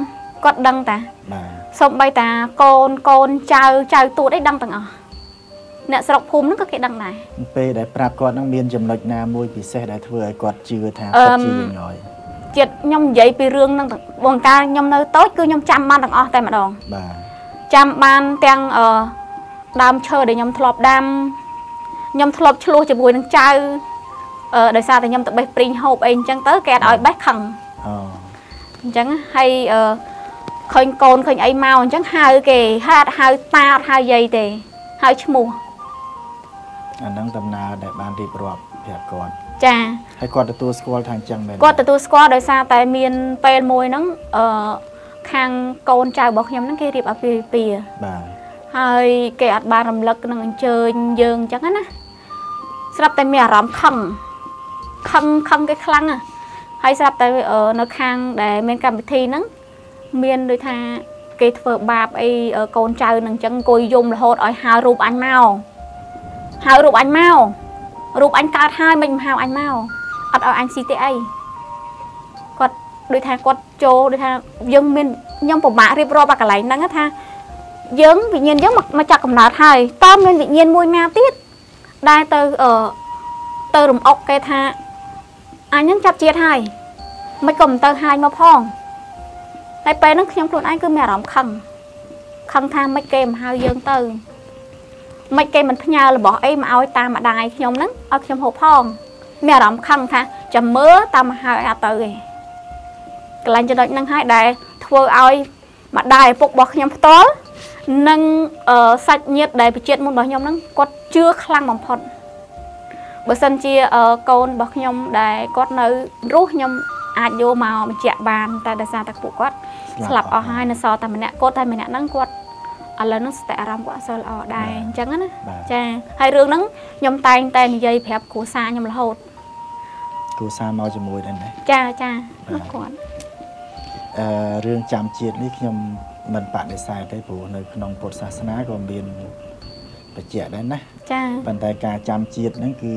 គាត់ដឹងតាបាទសូម្បីតាកូនចៅទួតអីដឹងទាំងអស់អ្នកស្រុកភូមិហ្នឹងក៏គេដឹងដែរពេលដែលប្រាប់គាត់ហ្នឹងមានចំណុចណាមួយពិសេសដែលធ្វើឲ្យគាត់ជឿថាពិតជាយ៉ាងហើយចិត្តខ្ញុំនិយាយពីរឿងហ្នឹងបងកាលខ្ញុំនៅតូចគឺខ្ញុំចាំបានទាំងអស់តែម្ដងបាទចាំបានទាំងដើមឈើដែលខ្ញុំធ្លាប់ដាំខ្ញុំធ្លាប់ឆ្លោះជាមួយនឹងចៅដោយសារតែខ្ញុំទៅបេះព្រីងហូបអីអញ្ចឹងទៅគេអត់ឲ្យបេះខឹងអូអញ្ចឹងហើយឃើញកូនឃើញអីមកអញ្ចឹងហៅគេហៅតាអត់ហៅយាយទេហៅឈ្មោះអាហ្នឹងដំណើរដែលបានរៀបរាប់ប្រាប់គាត់ចាហើយគាត់ទទួលស្គាល់ថាអញ្ចឹងមែនគាត់ទទួលស្គាល់ដោយសារតែមានពេលមួយហ្នឹងខាងកូនចៅរបស់ខ្ញុំហ្នឹងគេរៀបអាពាហ៍ពិពាហ៍បាទហើយគេអត់បានរំលឹកនឹងអញ្ជើញយើងអញ្ចឹងណាស្រាប់តែមានអារម្មណ៍ខឹងគេខ្លាំងហើយស្រាប់តែនៅខាងដែលមានកម្មវិធីហ្នឹងមានដូចថាគេធ្វើបាបអីកូនចៅនឹងអញ្ចឹងអង្គុយយំរហូតឲ្យហៅរូបអញមករូបអញកើតហើយមិនហៅអញមកអត់ឲ្យអញស៊ីទេអីគាត់ដូចថាគាត់ចូលដូចថាយើងមានខ្ញុំពិបាករៀបរាប់អាកន្លែងហ្នឹងថាយើងវិញ្ញាណយើងមកចាក់កំណើតហើយតើមានវិញ្ញាណមួយណាទៀតដែលទៅរំអុកគេថាអញហ្នឹងចាប់ជាតិហើយមិនក៏មិនទៅហាយមកផងហើយពេលហ្នឹងខ្ញុំខ្លួនឯងគឺមានអារម្មណ៍ខឹងថាមិនគេមិនហៅយើងទៅមិនគេមិនផ្ញើរបស់អីមកឲ្យតាមម្ដាយខ្ញុំហ្នឹងឲ្យខ្ញុំហូបផងមានអារម្មណ៍ខឹងថាចាំមើលតាមមកហៅអត់ទៅទេកន្លែងចំណុចហ្នឹងហើយដែលធ្វើឲ្យម្ដាយឪពុករបស់ខ្ញុំផ្ទាល់និងសាច់ញាតិដែលប្រជាមុនរបស់ខ្ញុំហ្នឹងគាត់ជឿខ្លាំងបំផុតបើសិនជាកូនរបស់ខ្ញុំដែលគាត់នៅរស់ខ្ញុំអាចយកមកបញ្ជាក់បានតែដោយសារតែពួកគាត់ស្លាប់អស់ហើយនៅសល់តែម្នាក់គាត់តែម្នាក់ហ្នឹងគាត់ឥឡូវហ្នឹងស្ទើរអារម្មណ៍គាត់អត់សូវល្អដែរអញ្ចឹងណាចាហើយរឿងហ្នឹងខ្ញុំតែងតែនិយាយប្រាប់គ្រួសារខ្ញុំរហូតគ្រួសារមកជាមួយដែរណាចាគាត់រឿងចាំជាតិនេះខ្ញុំមិនបដិសេធទេព្រោះនៅក្នុងពុទ្ធសាសនាក៏មានបញ្ជាក់ដែរណាចាប៉ុន្តែការចាំជាតិហ្នឹងគឺ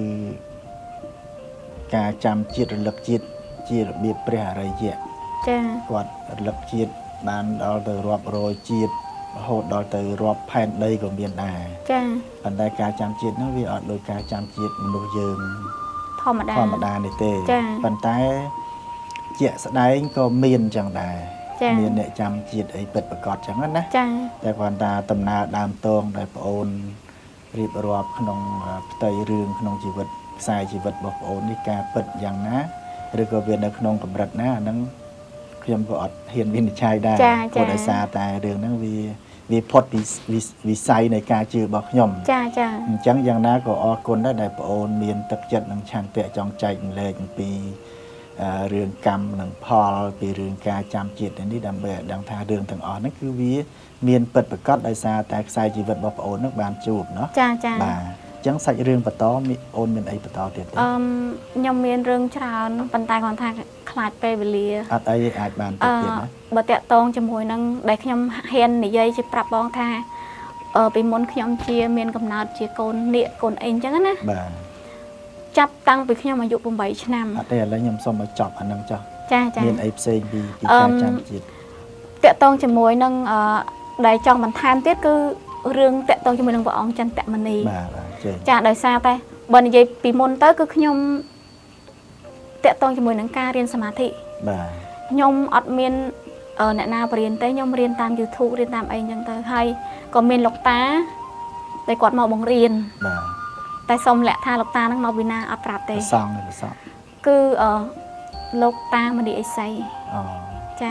ការចាំជាតិរលឹកជាតិជារបៀបព្រះអរិយៈចាគាត់រលឹកជាតិបានដល់ទៅរាប់រយជាតិរហូតដល់ទៅរាប់ផែនដីក៏មានដែរចាប៉ុន្តែការចាំជាតិហ្នឹងវាអត់ដូចការចាំជាតិមនុស្សយើងធម្មតានេះទេប៉ុន្តែជាក់ស្ដែងក៏មានចឹងដែរមានអ្នកចាំជាតិអីពិតប្រាកដចឹងណាចាតែគាត់ថាដំណើរដើមតងដែលប្អូនរៀបរាប់ក្នុងផ្ទៃរឿងក្នុងជីវិតខ្សែជីវិតរបស់ប្អូននេះការពិតយ៉ាងណាឬក៏វានៅក្នុងកម្រិតណាអាហ្នឹងខ្ញុំក៏អត់ហ៊ានវិនិច្ឆ័យដែរព្រោះដោយសារតែរឿងហ្នឹងវាផុតពីវិស័យនៃការជឿរបស់ខ្ញុំចាអញ្ចឹងយ៉ាងណាក៏អរគុណដែរដែលប្អូនមានទឹកចិត្តនិងឆន្ទៈចង់ចែករំលែកអំពីរឿងកម្មនិងផលពីរឿងការចាំជាតិនេះដើម្បីឲ្យដឹងថារឿងទាំងអស់ហ្នឹងគឺវាមានពិតប្រាកដដោយសារតែខ្សែជីវិតរបស់ប្អូនហ្នឹងបានជួបเนาะចាបាទអញ្ចឹងសាច់រឿងបន្តអូនមានអីបន្តទៀតទេខ្ញុំមានរឿងច្រើនប៉ុន្តែគាត់ថាខ្លាចពេលវេលាអត់អីអាចបានទៅទៀតណាបើតាក់ទងជាមួយនឹងដែលខ្ញុំហ៊ាននិយាយជាប្រាប់បងថាពីមុនខ្ញុំជាមានកំណើតជាកូននាគកូនអីអញ្ចឹងណាបាទចាប់តាំងពីខ្ញុំអាយុ8ឆ្នាំអត់ទេឥឡូវខ្ញុំសូមឲ្យចប់អានឹងចុះចាមានអីផ្សេងពីការចាំជាតិតាក់ទងជាមួយនឹងដែលចង់បន្ថែមទៀតគឺរឿងតាក់ទងជាមួយនឹងព្រះអង្គចន្ទមនីបាទចាដោយសារតែបើនិយាយពីមុនទៅគឺខ្ញុំតាក់ទងជាមួយនឹងការរៀនសមាធិបាទខ្ញុំអត់មានអ្នកណាបរៀនទេខ្ញុំរៀនតាម YouTube រៀនតាមអីអញ្ចឹងទៅហើយក៏មានលោកតាដែលគាត់មកបង្រៀនបាទតែសូមលក្ខថាលោកតាហ្នឹងមកពីណាអត់ប្រាប់ទេសង្ឃគឺលោកតាមនីអេសីចា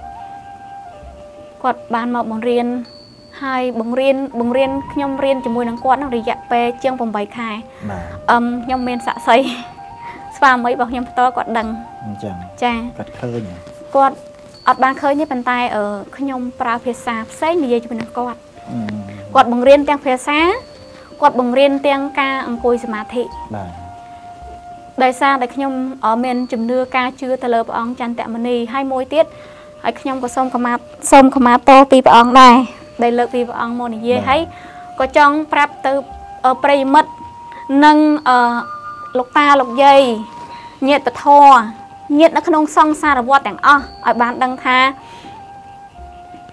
គាត់បានមកបង្រៀនហើយបង្រៀនខ្ញុំរៀនជាមួយនឹងគាត់នឹងរយៈពេលជាង8ខែខ្ញុំមានស័ក្តិសិទ្ធិស្វាមីរបស់ខ្ញុំផ្ទាល់គាត់ដឹងអញ្ចឹងចាគាត់ឃើញគាត់អត់បានឃើញទេប៉ុន្តែខ្ញុំប្រើភាសាផ្សេងនិយាយជាមួយនឹងគាត់បង្រៀនទាំងភាសាគាត់បង្រៀនទាំងការអង្គុយសមាធិបាទដោយសារតែខ្ញុំមានជំនឿការជឿទៅលើព្រះអង្គចន្ទមនីហើយមួយទៀតហើយខ្ញុំក៏សូមខមាទោសពីព្រះអង្គដែរដែលលើកពីព្រះអង្គមកនិយាយហើយក៏ចង់ប្រាប់ទៅប្រិយមិត្តនិងលោកតាលោកយាយញាតិពធញាតិនៅក្នុងសង្សារវដ្តទាំងអស់ឲ្យបានដឹងថា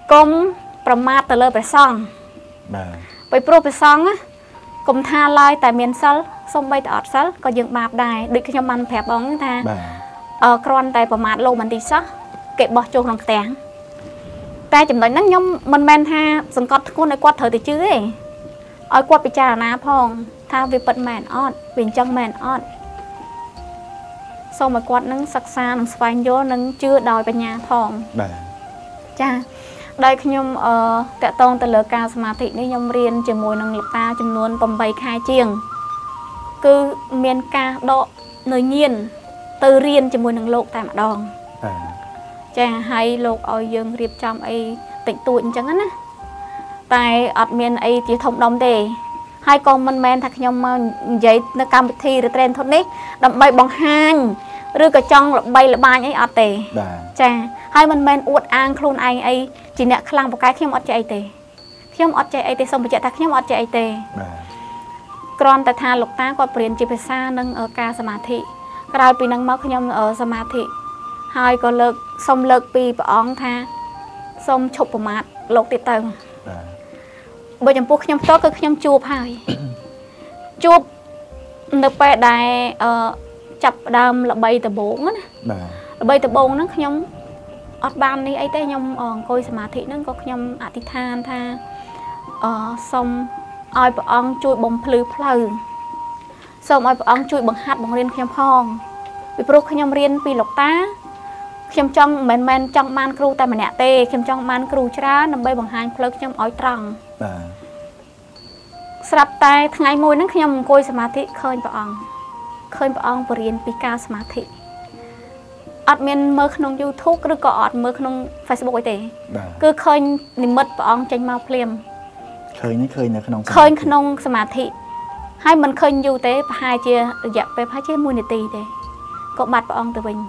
công mát từ lời phải xong bởi pro phải xong á cùng tha lai tại miền sal xong bay tọt sal có dựng bạp đài được cái trong ăn phẹp bóng tha con tại mát lâu mình đi sắc kệ bỏ chung lòng tẻng ta chấm nói nắng nhom mình men ha sừng cọt con này quạt thời thì chứ ấy ở quạt bị trà ná phong tha vì bật mền on vì chân mền on sau mà quạt nắng sắc xa nắng phai vô nắng chưa đòi về nhà phong cha đây khi nhom tẹt tông từ lửa ca sma thị ní nhom riêng chỉ mùi nắng ta chấm luôn bầm bay khai chiêng cứ miền ca độ nơi nhiên từ riêng chỉ mùi nắng lộn tại mặt đòn cha hay lục ở dương riệp trong ấy tịnh tuổi chẳng á tại ở miền ấy chỉ thông đồng đề hai con mình men thật nhom vậy nó cam thi rồi trend thôi đấy đậm bay bằng hang rư cả trong bay là ba ấy ở tề cha hai mình men uất an khuôn anh ấy chỉ nè khlang một cái khi mà chạy tề khi mà chạy ấy tề xong rồi chạy ta khi mà chạy tề còn tại thà lục ta qua biển chỉ phải xa nâng ở ca sma thị cái bị nâng máu khi nhom ở sma thị hai có lực xong lực pi bỏng tha xong chụp vào mặt lột tiệt tầng bây giờ buộc nhom tốt cứ nhom chụp hai chụp được bé đài chập đam là bay từ bốn á bay từ bốn nó nhom ọt ban đi ấy thế nhom coi sma thị nó có nhom atithan tha xong ai bỏng chui bông phư phư xong ai bỏng chui bằng hạt bằng riêng nhom phong bị pro nhom riêng pi lộc tá khiêm trong men trong man kêu tại mình nè tê khiêm trong man kêu chả nằm bay bằng hai phơi trong ói trăng sập tay ngày môi nó khiêm coi sma thị khơi bà ông bờ riêng pika sma thị admin mơ khung YouTube rồi có ọt mơ khung Facebook ấy tê cứ khơi niệm mật bà ông tranh mau phèm khơi khung sma thị hai mình khơi du tế hai chia dẹp về hai chia mùi nè tê có mặt bà ông từ mình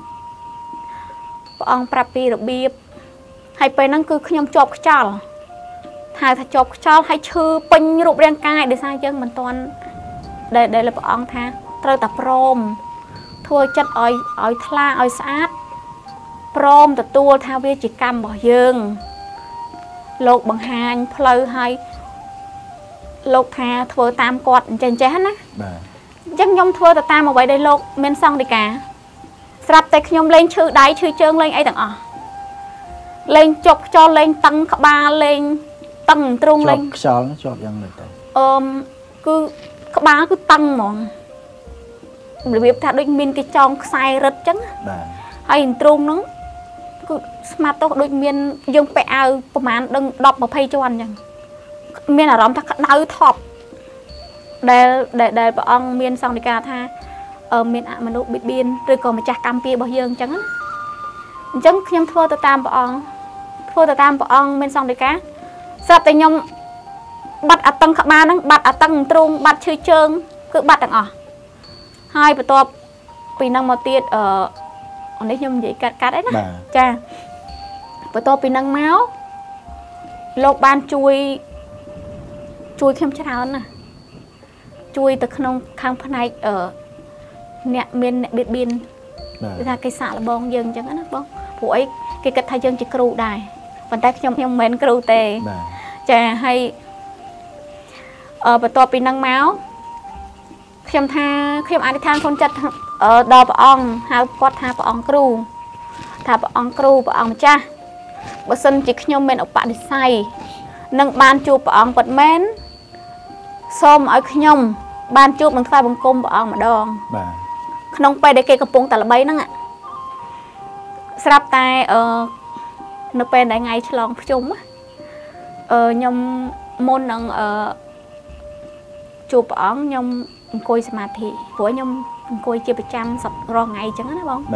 ông prapi được bia hayไปนั่งคือขยมจบขจาลถ่ายจบขจาลให้ชื่อเป็นรูปร่างกายเดี๋ยวใส่ยังมันตอนเดี๋ยวเราบอกท่าเติร์ตพร้อมทั่วจัดอ้อยทลาอ้อยสะอาดพร้อมแต่ตัวท่าวิจิกรรมบ่ยังโลกบางหางเพลย์ให้โลกท่าทั่วตามกอดเจนเจนนะยังยมทั่วแต่ตามมาไว้ในโลกเมนซองดีกาสลับแต่ขยมเล่นชื่อได้ชื่อเชิงเล่นไอ้ต่างอ๋อเล่นจบจอเล่นตั้งขบาเล่นตั้งตรงเล่นชอบยังเลยคือขบาคือตั้งหมองหรือแบบถ้าด้วยมินที่จองใส่รถจังให้ตรงนั้นคือสมาร์ทด้วยมินยังไปเอาประมาณดึงดอกมาเพย์จวนยังมินอารมณ์ถ้าดาวท็อปได้ปะองมินซองดิกาท่าmiền ạ mà nó bị biên rồi còn mà chặt cam pia bao dương chẳng khi nhom thua từ tam bỏ ong bên sông đi cá sắp tới nhom bắt ở tầng ba nó bắt ở tầng trung bắt chơi trơn cứ bắt đằng hai bữa top vì năng một tiết ở đấy nhom vậy cắt đấy đó cha bữa top vì năng máu lột ban chui thêm chất nào nè chui từ khang phần này ở nè miền nè biệt biên ra cây xạ là bông dừng chẳng á bông phụ ấy cái cách thay dân chỉ kêu đài bàn tay trong men kêu tề chà hay và to pin năng máu khiêm ai đi than con chặt ở đò bà ong hai quạt hai bà ong kêu thà bà ong cha bà sân chỉ khiêm men ở bạn đi say nâng ban chụp bà ong vật men xôm ở khiêm ban chụp bằng khai bằng cung bà ong mà đòn nông pe để cây cặp bông tạt là bay nữa ạ sắp tay nông pe để ngày chlong chung nhom môn nông chụp ống nhom coi sma thị của nhom coi chia bạch trăm sập ro ngày chẳng á bông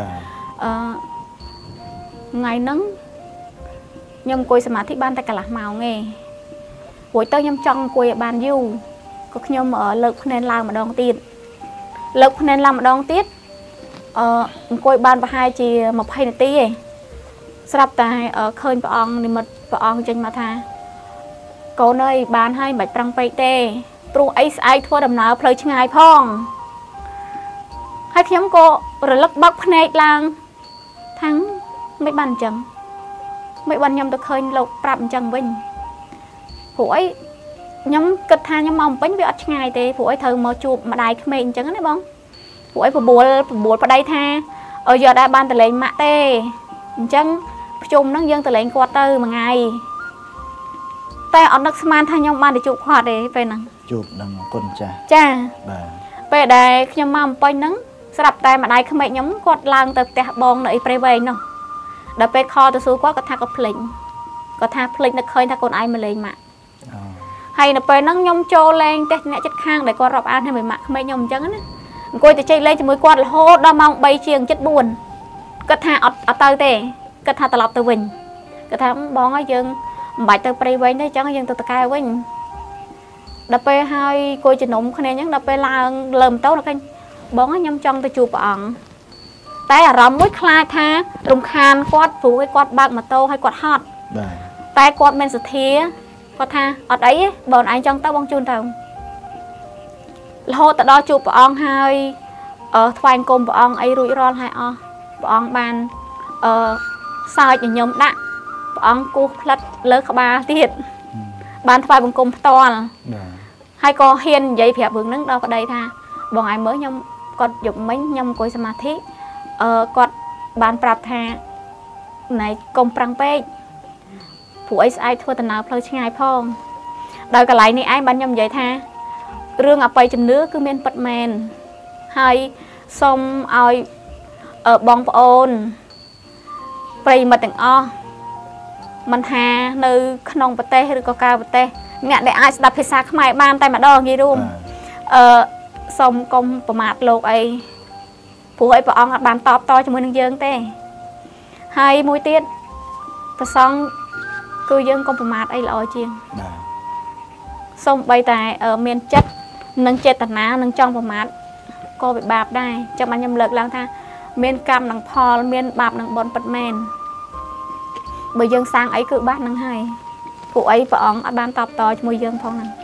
ngày nắng nhom coi sma thị ban tay cả là màu nghe buổi tối nhom trong coi ban du có nhom ở lực nên làm mà đòn tiền lực nên làm đón tiết coi ban và hai chị một hay là tí sắp tại khơi bà ông thì mật bà ông trên mà tha cô nơi bán hai bạch trăng bay tê tru ấy ai thua đầm nào phơi ngay phong hai khiếm cô rồi lắc bắc này lang thắng mấy bàn chẳng mấy bọn nhom tôi khơi lộc prap chẳng vinh phụ ấy nhóm kịch tha nhóm mong bánh với ớt ngày thì phụ ấy thử mò chụp mà đài mình chẳng đấy bông phụ ấy buồn vào đây tha ở giờ đã ban từ lệnh mạ tê chẳng chung nó dân từ lệnh qua tư mà ngày tay ở nước man tha nhóm ban để chụp hoạt để về nè chụp đằng con cha về đây nhóm mong bánh nắng sắp tay mà đài mình nhóm quạt lang từ tè bong này pre về nó đợt về kho từ số quá có tha plệnh nó khơi tha con ai mà lên mạ hay là về nắng nhom trô lên tết nhẹ chất khang để con rọp ăn hay mày mặc mấy nhom trắng á coi từ chạy lên cho mới quạt là hô đo mong bay chiêng chất buồn cất tha ở tơi tê cất tha tờ lọc từ vinh cất tha bón ở dương bài từ pre vinh đấy trắng dương từ tờ cài vinh đợt về hai coi chỉ nụng khné nhắn đợt về là lầm tấu là cái bón ở nhom trong từ chụp ẩn tay ở rầm mũi khai tha rung khan quạt phủ cái quạt bạc mà tô hay quạt hot tay quạt men sệt thía có tha ở đấy bọn anh trong tao bông chun tao hô tại đó chụp bọn hai ở thoại cùng bọn ấy rủi ro hai bọn bàn sai cho nhóm đạn bọn cô lật lớn ba tiệt bàn thoại bằng cùng to hai con hiền dây phép vững nắng đâu ở đây tha bọn anh mới nhom còn dùng mấy nhom coi samadhi còn bàn prap tha này công prang pe phụ ấy ai thua tận nào phơi ngay phong đời cả lại này ai ban nhom vậy tha rương ở bay chân nước cứ miên bật mền hay xong ai ở bong ôn bay mà từng mình hà nơi nông bát tê hay có cao bát tê ngạn để ai đạp phải xa không ai ban tay mà đo gì luôn xong công bờ mặt lột ấy phụ ấy bọn bàn tọp to cho mình nâng dương tê hai mũi tiết và xong cư dân công bờ mặt ấy là ở chiên xong bay tại ở miền chất nâng chết tận ná nâng trong bờ mặt cô bị bạp đây cho bạn nhầm lực lang tha miền cam nâng phò miền bạp nâng bón bật men bởi dân sang ấy cự bát nâng hai phụ ấy bọn bàn tọp to cho mùi dân phong nâng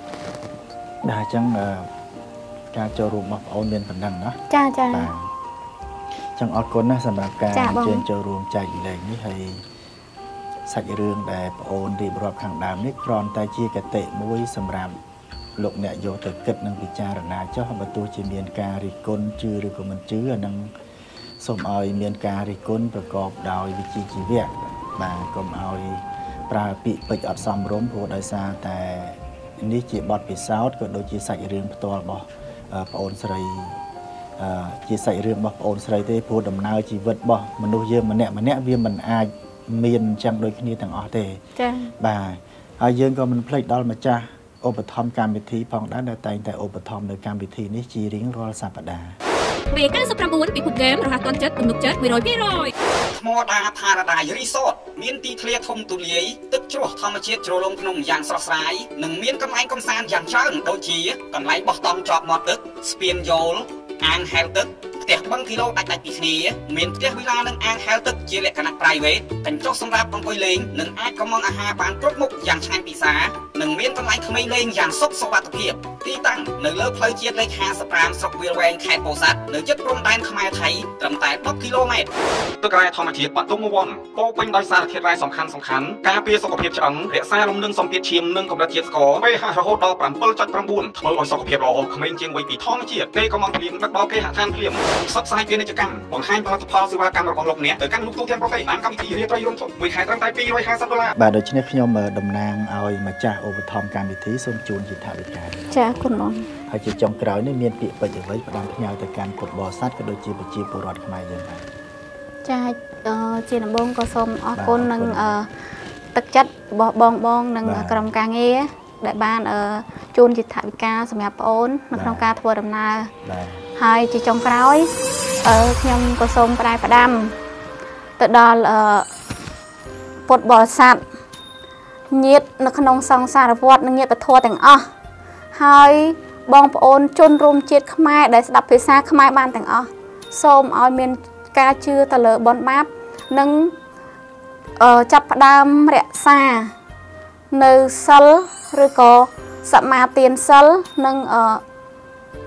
đà chẳngการโจรูมมาเอาเงินphần năng đó จ้าจ้าจังออดคนนะสำหรับการเชิญโจรูมใจแรงนี่ให้สักเรื่องแต่โอนดีบรอบขังดามนี่กรอนตาจีกเตะมุ้ยสำหรับหลกเนี่ยโยตเกิดนังพิจารณาเจ้าประตูจีเมียนการิกลจือหรือก็มันจื้อนังสมเอาเมียนการิกลประกอบดาววิจิจีเวียมาก็เอาปลาปีไปอัดซ้ำร้มโพดอยซาแต่นี่จีบอดปิดซาวด์ก็โดยจีสักเรื่องตัวบ่ปอนสไลจีใส่เรื่องบ่ปอนสไลเต้พูดดำนาจีวัดบ่มนุษย์เยอะมันเนี่ยเวียมันอาเมียนจังโดยขี้ต่างออเต้บ่าเยือนก็มันพลิกดอลมาจ้าอุปธรรมการพิธีพองด้านแต่อุปธรรมในการพิธีนี้จีริงรอสัปดาห์ปี99ពីពុតហ្គេមរហ័សទាន់ចិត្តទំនុកចិត្ត 100% ថ្មដាផារ៉ាដៃរីសតមានទីធ្លាធំទូលាយទឹកជ្រោះធម្មជាតិជ្រលងភ្នំយ៉ាងស្រស់ស្រាយនិងមានកន្លែងកំសាន្តយ៉ាងច្រើនដូចជាកន្លែងបោះតង់ជាប់មាត់ទឹកស្ពានយលអាងហែលទឹកផ្ទះបឹងគីឡូដាច់ពីគ្នាមានផ្ទះវិឡានិងអាងហែលទឹកជាលក្ខណៈ private កញ្ចក់សម្រាប់អង្គុយលេងនិងអាចកុម្ម៉ង់អាហារបានគ្រប់មុខយ៉ាងឆ្ងាញ់ពិសានិងមានកន្លែងក្មេងលេងយ៉ាងសុខសុវត្ថិភាពទីតាំងនៅលើផ្លូវជាតិលេខ55ស្រុកវាលវែងខេត្តពោធិ៍សាត់នៅជិតព្រំដែនខ្មែរថៃត្រឹមតែ10 គីឡូម៉ែត្រទឹករ៉ែធម្មជាតិបាត់ទុំវ័នពោពេញដោយសារធាតុរ៉ែសំខាន់ការពារសុខភាពឆ្អឹងរក្សាលំនឹងសម្ពាធឈាមនិងកម្រិតជាតិស្ករ pH រហូតដល់ 7.9 ធ្វើឲ្យសុខភាពល្អក្មេងជាងវ័យពីធម្មជាតិពេលកំងភ្លៀងដឹកដល់គេហដ្ឋានភ្លៀងផ្សព្វផ្សាយពាណិជ្ជកម្មបង្ហាញផលិតផលសេវាកម្មរបស់លោកអ្នកទៅកាន់លោកទូទាំងប្រទេសតាមកម្មវិធីរាត្រីរួមមួយខែត្រឹមតែ$250បាទដូច្នេះខ្ញុំតំណាងឲ្យម្ចាស់ឧបត្ថម្ភកម្មវិធីសូមជូនជាថវិកាចាគុណបងហើយជាចុងក្រោយនេះមានពាក្យពេចន៍អ្វីផ្ដំផ្ញើទៅកាន់ពុទ្ធបរិស័ទក៏ដូចជាប្រជាពលរដ្ឋខ្មែរយើងដែរចាជាដំបូងក៏សូមអរគុណនឹងទឹកចិត្តរបស់បងនិងក្រុមការងារដែលបានជូនជាថវិកាសម្រាប់បងអូននៅក្នុងការធ្វើដំណើរហើយជាចុងក្រោយខ្ញុំក៏សូមផ្ដាំទៅដល់ពុទ្ធបរិស័ទញាតិនៅក្នុងសង្សារវដ្តនិងញាតិពធទាំងអស់ហើយបងប្អូនជនរួមជាតិខ្មែរដែលស្ដាប់ភាសាខ្មែរបានទាំងអស់សូមឲ្យមានការជឿទៅលើបុណ្យបាបនិងចាប់ផ្ដើមរក្សានៅសិលឬក៏សមាទានសិលនិង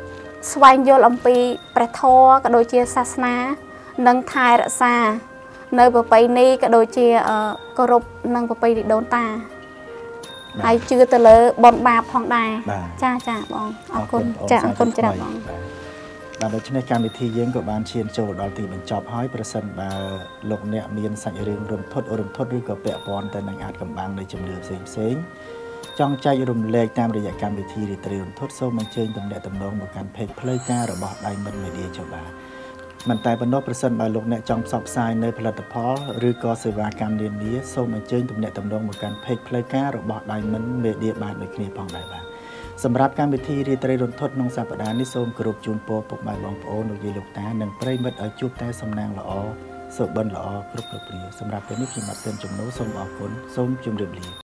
ស្វែងយល់អំពីព្រះធម៌ក៏ដូចជាសាសនានិងថែរក្សា nơi bờ bay ní cái đôi chia có rụp năng bờ bay đi đón ta hay chưa từ lỡ bọn bạp phong đài cha bọn con cha bọn bạn đối với cam thì dương của bạn chiên châu đó thì mình chọc hói person và lục nẹm miên sạch riêng rùm thốtឬក៏ពាក់ព័ន្ធទៅនឹងអាចកំបាំងនៃជំនឿផ្សេងចង់ចែករំលែកតាមរយៈកម្មវិធីរីត្រីរន្ធត់សូមអញ្ជើញទំនាក់ទំនងមកកាន់ page ផ្លូវការរបស់ Diamond Media ចុះបាទមិនតែប៉ុណ្ណោះប្រសិនបើលោកអ្នកចង់ផ្សព្វផ្សាយនៅផលិតផលឬក៏សេវាកម្មនានាសូមអញ្ជើញទំនាក់ទំនងមកកាន់ page ផ្លូវការរបស់ Diamond Media បានដូចគ្នាផងដែរបាទសម្រាប់កម្មវិធីរាត្រីរន្ធត់ក្នុងសប្តាហ៍នេះសូមគោរពជូនពរពុកម៉ែបងប្អូនលោកយាយលោកតានិងប្រិយមិត្តឲ្យជួបតែសំណាងល្អសុបិនល្អគ្រប់គ្នាសម្រាប់ពេលនេះខ្ញុំបាទសិនជំនួសសូមអរគុណសូមជម្រាបលា